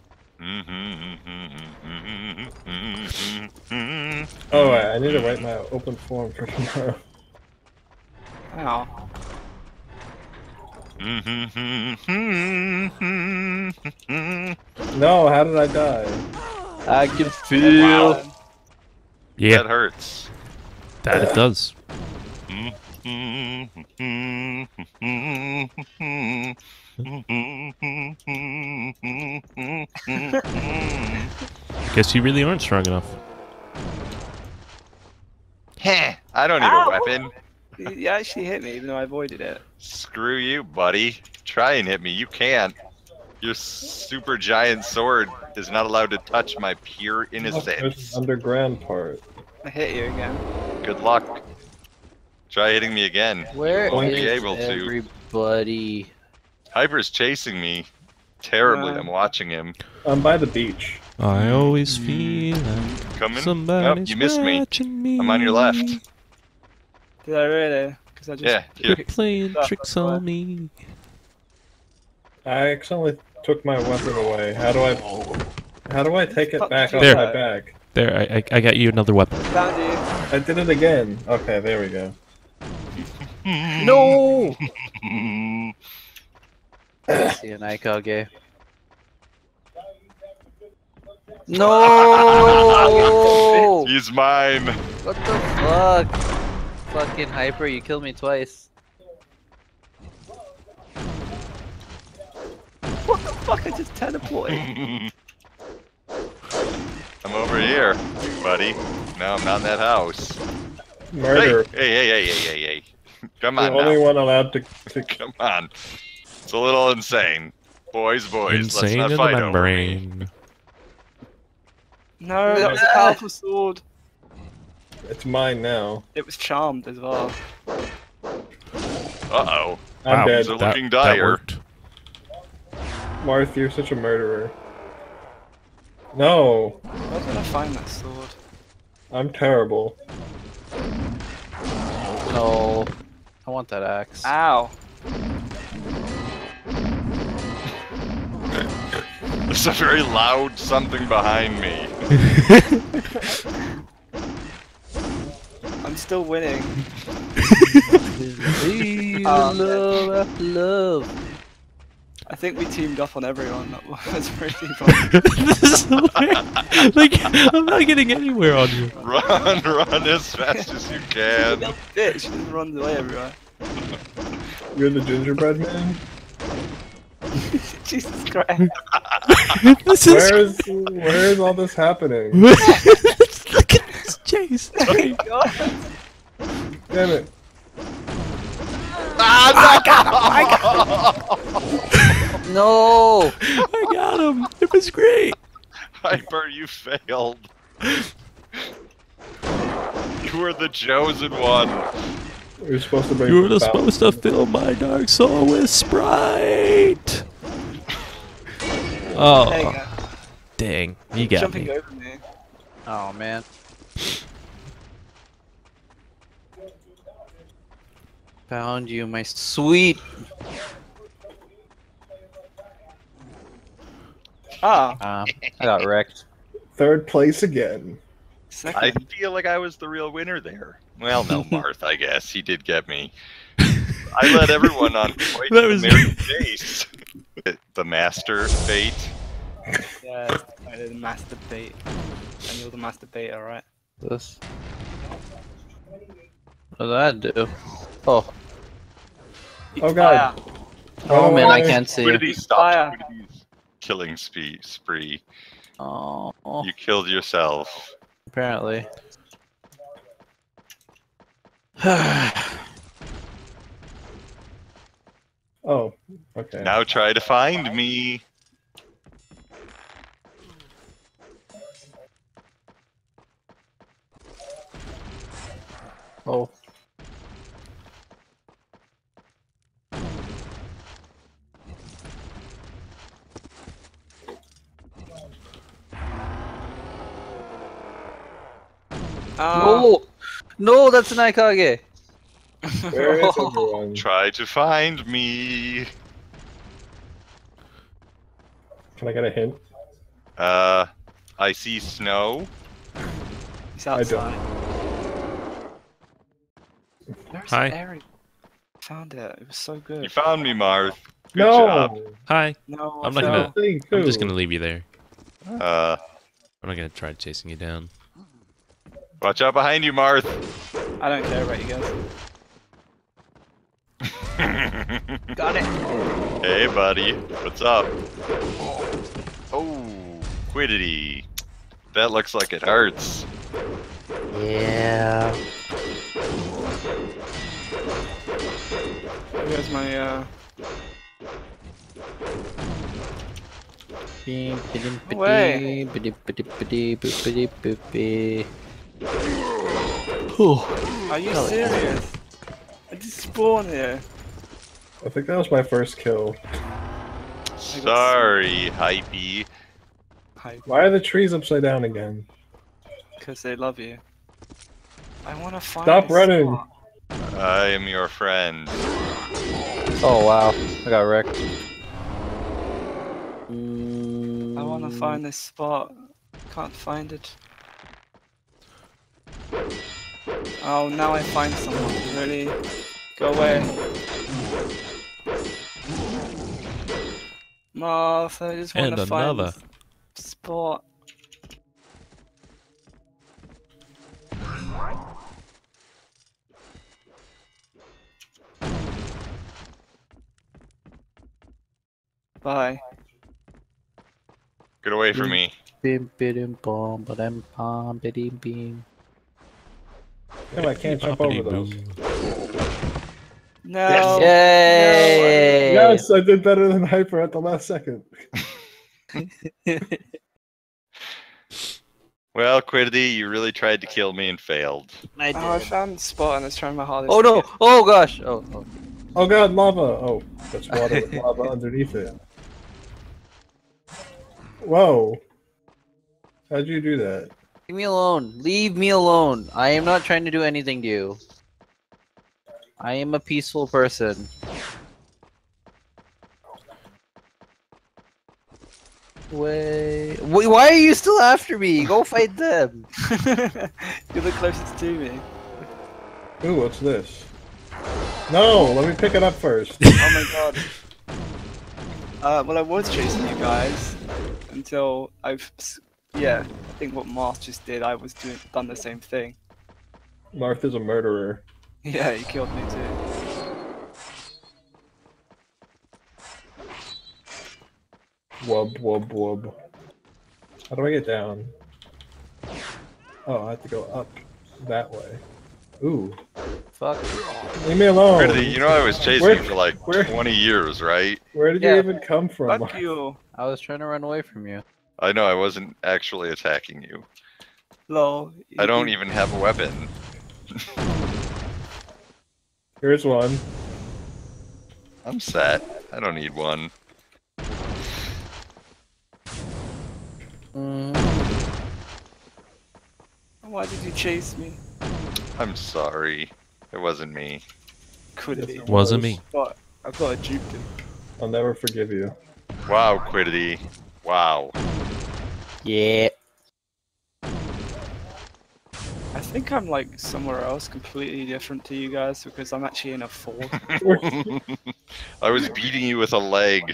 Oh, I need to write my open form for tomorrow. Ow. No, how did I die? I can feel... Wow, Yeah, that hurts. that it does. Guess you really aren't strong enough. Heh, I don't need Ow. a weapon. You actually hit me, even though I avoided it. Screw you, buddy. Try and hit me. You can't. Your super giant sword is not allowed to touch my pure There's an innocence. underground part. I hit you again. Good luck. Try hitting me again. Where Won't is be able to. everybody? Hyper's chasing me terribly. Yeah. I'm watching him. I'm by the beach. I always feel like Coming. somebody's Nope, you missed me. watching me. I'm on your left. Did I really? Because I just. Yeah, You're here. playing Stuff, tricks that's why. on me. I accidentally took my weapon away. How do I take it back off There. my back? There, I got you another weapon. Found you. I did it again. Okay, there we go. No! I see an Aikage. No! He's mine. What the fuck? Fucking Hypah, you killed me twice. What the fuck? I just teleported. I'm over here, buddy. No, I'm not in that house. Murder. Hey. Come The on only now. one allowed to Come on. It's a little insane. Boys, let's Insane not in the fight over me. membrane. No, that was a powerful sword. It's mine now. It was charmed as well. Uh-oh. I'm Wow, dead. Things are that, looking that dire. worked. Marth, you're such a murderer. No, I was gonna find that sword. I'm terrible. No. I want that axe. Ow. There's a very loud something behind me. I'm still winning. Love after love. I think we teamed up on everyone. That was really fun. This is hilarious. Like, I'm not getting anywhere on you. Run as fast as you can. Bitch just runs away everywhere. You're the gingerbread man? Jesus Christ. This is. Where is all this happening? Look at this chase. Oh my god. Damn it. No! I got him. It was great. Hypah, you failed. You were the chosen one. You're supposed to bring You were the supposed to fill my dark soul with Sprite. There you Oh, go. dang. You got Jumping me. over me. Oh man. Found you, my sweet. Ah, I got wrecked. Third place again. second. I feel like I was the real winner there. Well, no, Marth, I guess. He did get me. I led everyone on quite That the was- merry chase. The master fate. Yeah, I did masturbate. And you're the masturbator, right? This. What did that do? Oh, Oh god. oh man, I can't see you. Quiddity Fire. stopped Quiddity's killing spree. Oh, You killed yourself. apparently. Oh, okay. Now try to find me. Oh. Oh, No, that's an Aikage. Where is everyone? Try to find me. Can I get a hint? I see snow. he's I don't. outside. Where's Hi. Eric? Found it. It was so good. You found me, Marth. Good No! job. Hi. No, I'm I not fell. gonna- Thank I'm you. just gonna leave you there. Uh, I'm not gonna try chasing you down. watch out behind you, Marth. I don't care about you guys. Got it. Hey, buddy. What's up? Oh, quiddity. That looks like it hurts. Yeah. Here's my Way. Are you serious? I just spawned here. I think that was my first kill. Sorry, Hypah. Why are the trees upside down again? Because they love you. I want to find. Stop this running. spot. I am your friend. Oh wow, I got wrecked. I want to find this spot. Can't find it. Oh, now I find someone. Really? Go away. Martha, I just want And to find another. this spot. Bye. Get away from me. Bim bim bom bam pom bim bim. Damn, I can't jump over those. No. Yay! Yay! Yes, I did better than Hypah at the last second. Well, Quiddity, you really tried to kill me and failed. I Oh, I did. found the spot and I was trying my hardest. Oh to no! get- Oh gosh! Oh, oh. Oh god, lava! Oh, that's water with lava underneath it. Whoa. How'd you do that? Leave me alone! Leave me alone! I am not trying to do anything to you. I am a peaceful person. Wait, why are you still after me? Go fight them! You're the closest to me. Ooh, what's this? No, let me pick it up first. Oh my god. Well, I was chasing you guys until yeah, I think what Marth just did, I was done the same thing. Martha's a murderer. Yeah, he killed me too. Wub, wub, wub. How do I get down? Oh, I have to go up that way. Ooh. Fuck. Leave me alone. Quiddity, you know I was chasing Where- you for like where- 20 years, right? Where did Yeah. you even come from? Fuck you. I was trying to run away from you. I know I wasn't actually attacking you. Lol. I don't even have a weapon. Here's one. I'm set. I don't need one. Why did you chase me? I'm sorry. It wasn't me. Could Yes, it? Wasn't me. But I thought I duped him. I'll never forgive you. Wow, Quiddity. Wow. Yeah. I think I'm like somewhere else completely different to you guys because I'm actually in a fort. I was beating you with a leg.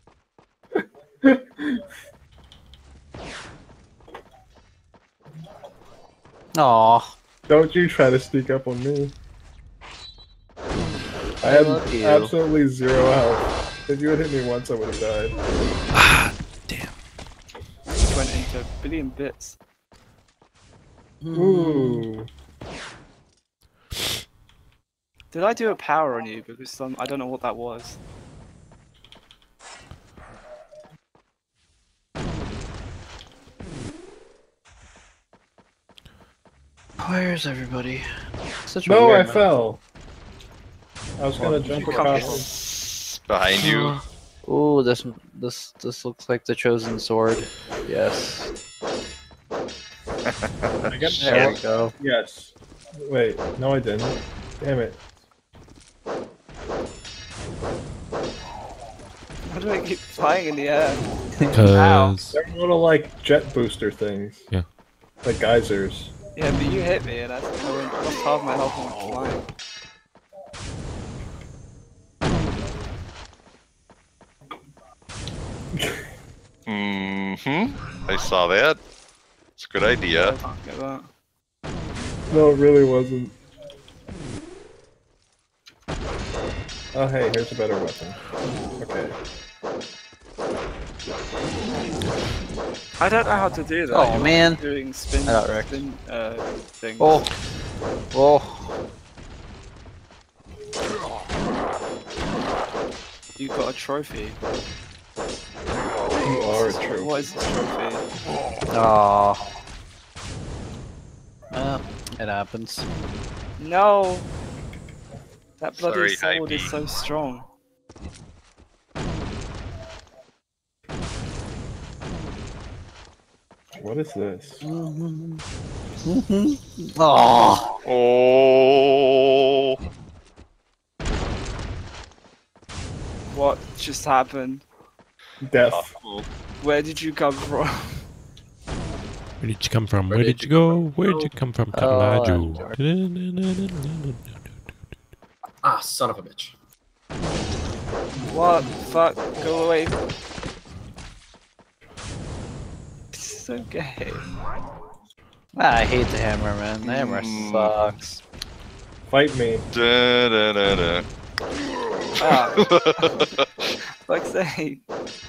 Aw. Don't you try to sneak up on me. I I had love you. absolutely 0 health. If you had hit me once, I would have died. Ah, damn. Went into a billion bits. Ooh. Did I do a power on you? Because I don't know what that was. Where's everybody? Such a No, I weird map. fell. I was gonna Well, jump you come across. Behind you. Ooh, this looks like the chosen sword. Yes. I get There we go. Yes. Wait, no, I didn't. Damn it. Why do I keep flying in the air? Cause They're little like jet booster things. Yeah. Like geysers. Yeah, but you hit me and I lost half my health and went flying. Mm-hmm. I saw that. It's a good idea. I can't get that. No, it really wasn't. Oh, hey, here's a better weapon. Okay. I don't know how to do that. Oh, You're man. Doing spin, I got wrecked. things. Oh. Oh. You got a trophy. You are a true. What is this trophy? Aw. Well, it happens. No! That bloody Sorry, sword is Hypah. so strong. What is this? Aw. Oh. What just happened? Death. Where did you come from? where did you come from? Where did you go? Where did you come from, Oh, Katamaju? Ah, son of a bitch. What? Fuck, go away. This is okay. I hate the hammer, man. The hammer sucks. Fight me. Da, da, da, da. Ah, fuck's sake.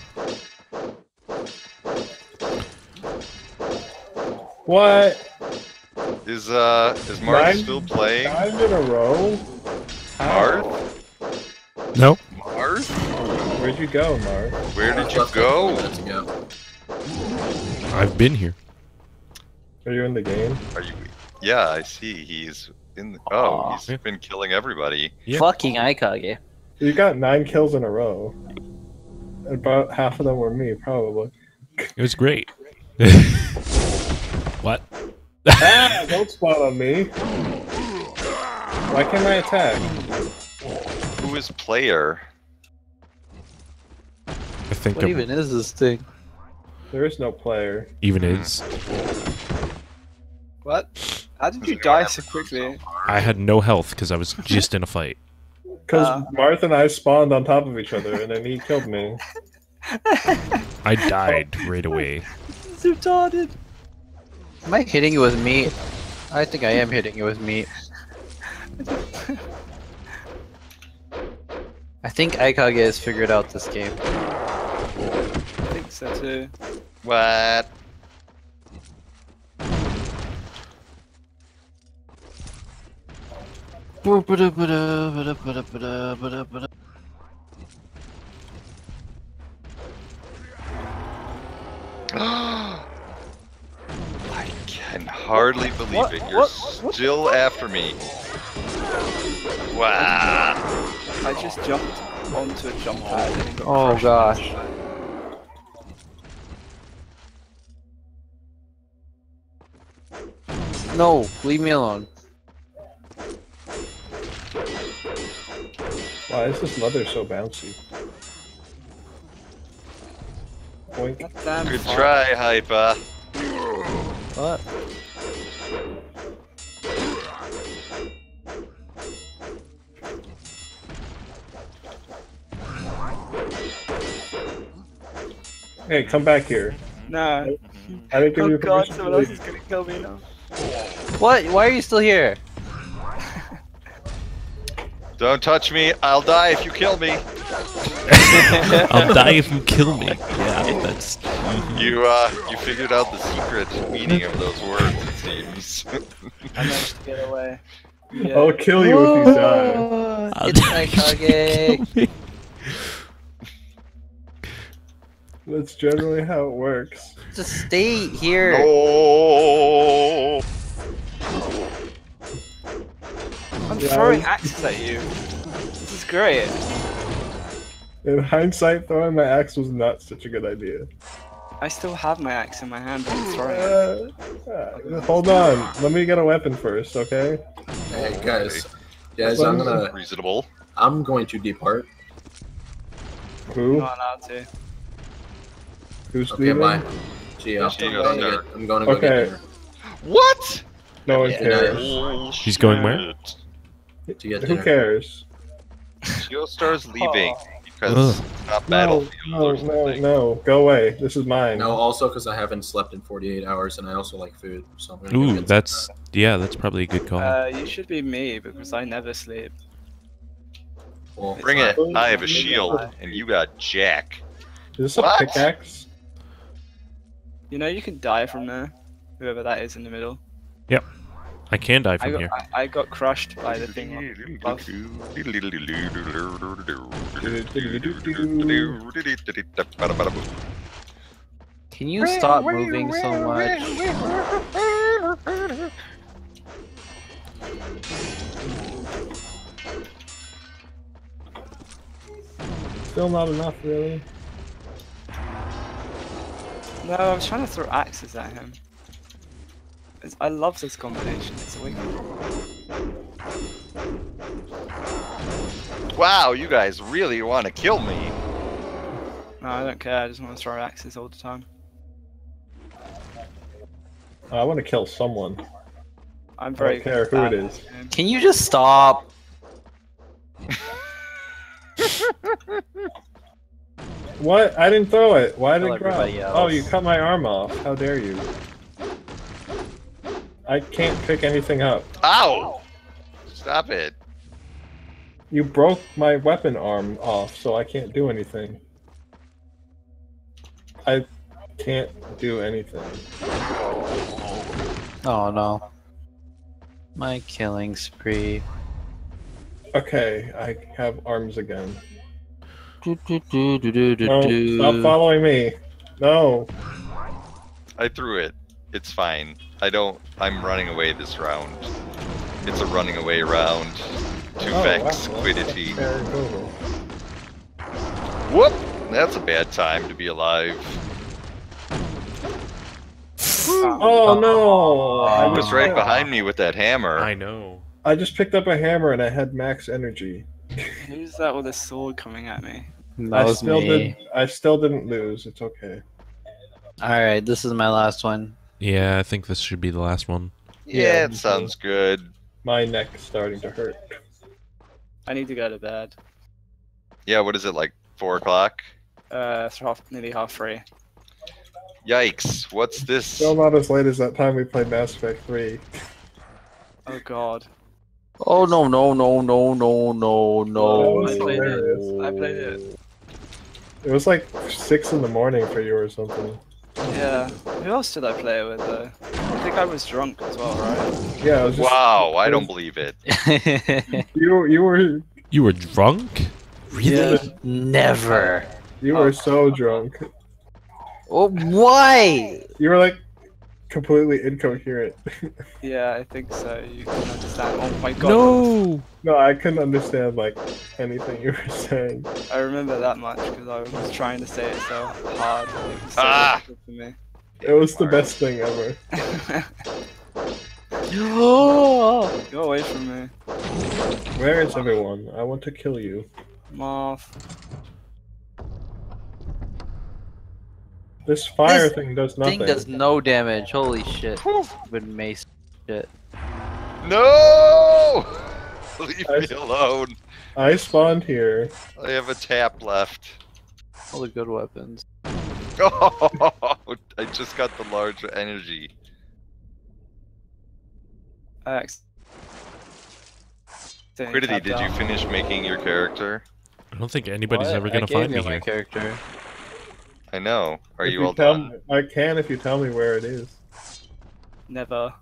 What? Is Mark Nine- still playing? 9 in a row? Marth? No. Marth? Where'd you go, Mark? Where did you Left go? 20 minutes ago. I've been here. Are you in the game? Are you? Yeah, I see. He's in. Oh, he's been killing everybody. Yeah. Fucking Aikage. You got 9 kills in a row. About half of them were me, probably. It was great. What? Ah! Don't spawn on me. Why can't I attack? Who is player? I think What even is this thing? There is no player. even is. What? How did you die so quickly? I had no health because I was just in a fight. Because Marth and I spawned on top of each other, and then he killed me. I died right away. It's retarded. Am I hitting it with meat? I think I am hitting it with meat. I think Aikage has figured out this game. I think so too. What? I can hardly believe What? it. You're What? still after me. Wow. I just jumped onto a jump pad and got Oh crushed. gosh. No, leave me alone. Why is this mother so bouncy? Boink. God damn Good fuck. try, Hypah. What? Hey, come back here. No. I didn't give Oh you god, permission someone to else leave. is gonna kill me now. What? Why are you still here? Don't touch me. I'll die if you kill me. I'll die if you kill me. Yeah, that's. You figured out the secret meaning of those words, it seems. I managed to get away. Yeah. I'll kill you if you die. I'll It's die if you kill Aikage. me. That's generally how it works. Just stay here. Oh. I'm Yeah, throwing I- axes at you. This is great. In hindsight, throwing my axe was not such a good idea. I still have my axe in my hand, but I'm throwing it. Hold on. Let me get a weapon first, okay? Hey guys, I'm Reasonable. going to depart. I'm Who? not allowed to. Who's Okay, leaving? bye. Geo. GeoStar. I'm gonna go get Okay. dinner. What? No one Yeah. cares. He's going where? To get Who dinner. cares? GeoStar's leaving because Ugh. it's not No, Battlefield no, or no, something. no. Go away. This is mine. No, also because I haven't slept in 48 hours, and I also like food. So I'm gonna go Ooh, get some that's of yeah, that's probably a good call. You should be me because I never sleep. that. Well, Bring it. fine. I have a shield, and you got Jack. Is this a What? pickaxe? You know you can die from there. Whoever that is in the middle. I can die from here. I got crushed by the thing. above. Can you stop moving so much? Still not enough, really. No, I was trying to throw axes at him. I love this combination. It's wicked. Wow, you guys really want to kill me. No, I don't care. I just want to throw axes all the time. I want to kill someone. I'm I very don't care good who at it is. him. Can you just stop? What? I didn't throw it. Why did Kill it drop? everybody Oh, else. you cut my arm off. How dare you? I can't pick anything up. Ow! Stop it. You broke my weapon arm off, so I can't do anything. I can't do anything. Oh no. My killing spree. Okay, I have arms again. No, stop following me. No. I threw it. It's fine. I'm running away this round. It's a running away round. To vex quiddity. Very cool. Whoop! That's a bad time to be alive. Oh no! He was right behind me with that hammer. I know. I just picked up a hammer and I had max energy. Who's that with a sword coming at me? That was me. I still didn't lose. It's okay. Alright, this is my last one. Yeah, I think this should be the last one. Yeah, it sounds good. My neck's starting to hurt. I need to go to bed. Yeah, what is it, like 4 o'clock? It's nearly half 3. Yikes, what's this? Still not as late as that time we played Mass Effect 3. Oh god. Oh no no no no no no no! I played hilarious. it. I played it. It was like 6 in the morning for you or something. Yeah. Who else did I play it with though? I think I was drunk as well, right? Yeah, it was just, Wow, I don't believe it. you were You were drunk? Really? Yeah. Never. you were so drunk. Oh, why? You were like completely incoherent. Yeah, I think so. You can understand. Oh my god. No! No, I couldn't understand like anything you were saying. I remember that much because I was trying to say it so hard. It was so difficult for me. It was the best thing ever. Go away from me. Where is everyone? I want to kill you. Moth. This fire This thing does nothing. Thing does no damage. Holy shit. With mace shit. No! Leave me alone. I spawned here. I have a tap left. All the good weapons. Oh, I just got the large energy. Quiddity, did you finish making your character? I don't think anybody's What? ever gonna I gave find you me my here. character. I know. Are If you all tell done? me- I can if you tell me where it is. Never.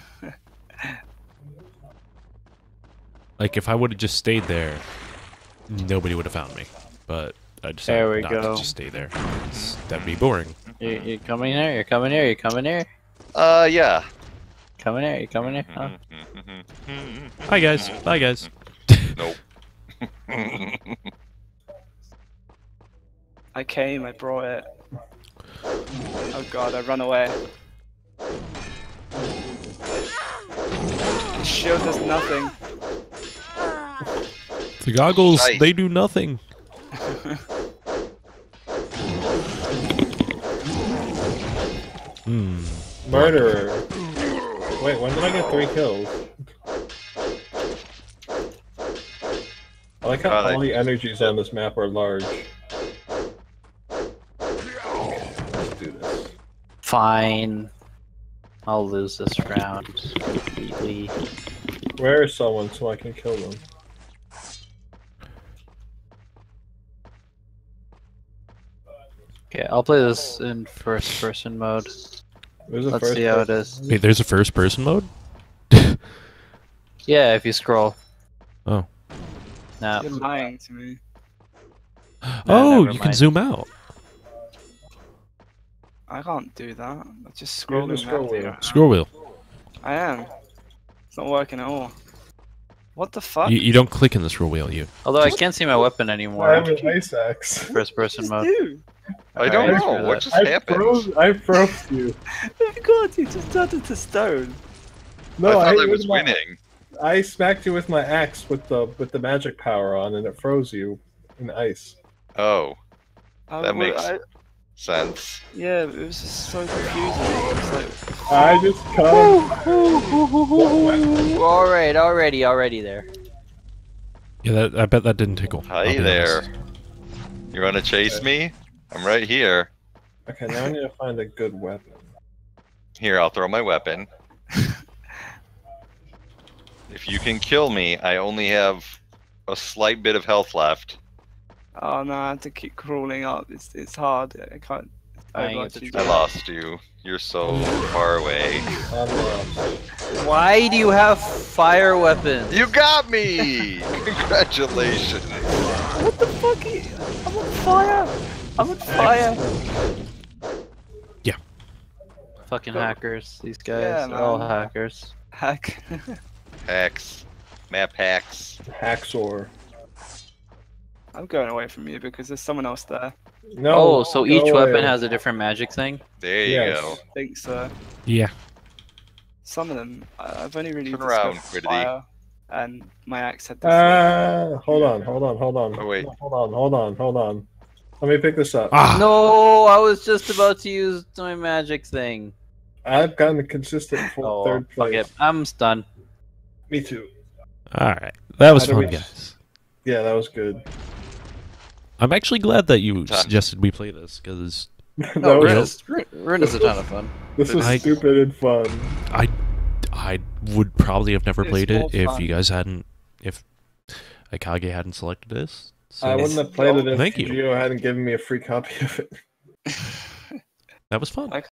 Like, if I would have just stayed there, nobody would have found me. But I decided There we not go. to just stay there. 'cause that'd be boring. You're coming here? You're coming here? You're coming here? Yeah. Coming here? You coming here? Huh? Hi, guys. Bye, guys. Nope. I came, I brought it. Oh god, I run away. The shield does nothing. The goggles, Nice. they do nothing. Murderer. Wait, when did I get 3 kills? I like how all the energies on this map are large. Okay, let's do this. Fine. I'll lose this round completely. Where is someone so I can kill them? Okay, I'll play this in first person mode. There's a Let's first see how it person. is. Wait, there's a first person mode? Yeah, if you scroll. Oh. No. You're lying to me. Oh, never you can mind. zoom out. I can't do that. I'm just Use the scrolling scroll around wheel. here. Scroll wheel. I am. It's not working at all. What the fuck? You don't click in the scroll wheel, you. Although I can't see my weapon I anymore. have an ice axe. First person Just mode. do. I don't Alright, know. screw What that. just I happened? froze you. Oh my god, you just turned into stone. No, I thought I hit was with my- winning. I smacked you with my axe with the magic power on, and it froze you in ice. Oh, I that wa- makes I- sense. Yeah, it was just so confusing. It was like, I just cut. Already there. Yeah, I bet that didn't tickle. I'll Hi be there. honest. You wanna chase me? I'm right here. Okay, now I need to find a good weapon. Here, I'll throw my weapon. If you can kill me, I only have a slight bit of health left. oh no, I have to keep crawling up. It's hard. I can't. I got get you. I lost you. You're so far away. I'm lost. Why do you have fire weapons? You got me! Congratulations. What the fuck? fucking... I'm on fire! I'm on fire! Fucking hackers. These guys Yeah, are all man. hackers. Hack. Hacks. Map hacks. Hacksaw. I'm going away from you because there's someone else there. No. Oh, so go each away. weapon has a different magic thing? There you Yes. go. I think so. Yeah. Some of them. I've only really Turn discovered around, Quiddity. fire, and my axe had this. Hold on. Oh, wait. Hold on. Let me pick this up. Ah. No, I was just about to use my magic thing. I've gotten a consistent Oh, third fuck place. it. I'm stunned. Me too. All right. That was How do fun, we- guys. Yeah, that was good. I'm actually glad that you Done. suggested we play this because that No, was, Rune is a ton of fun. this was I- stupid and fun. I would probably have never It's played it more if fun. you guys hadn't, if Aikage hadn't selected this. So I wouldn't have played it if Thank you. Geo hadn't given me a free copy of it. that was fun. Like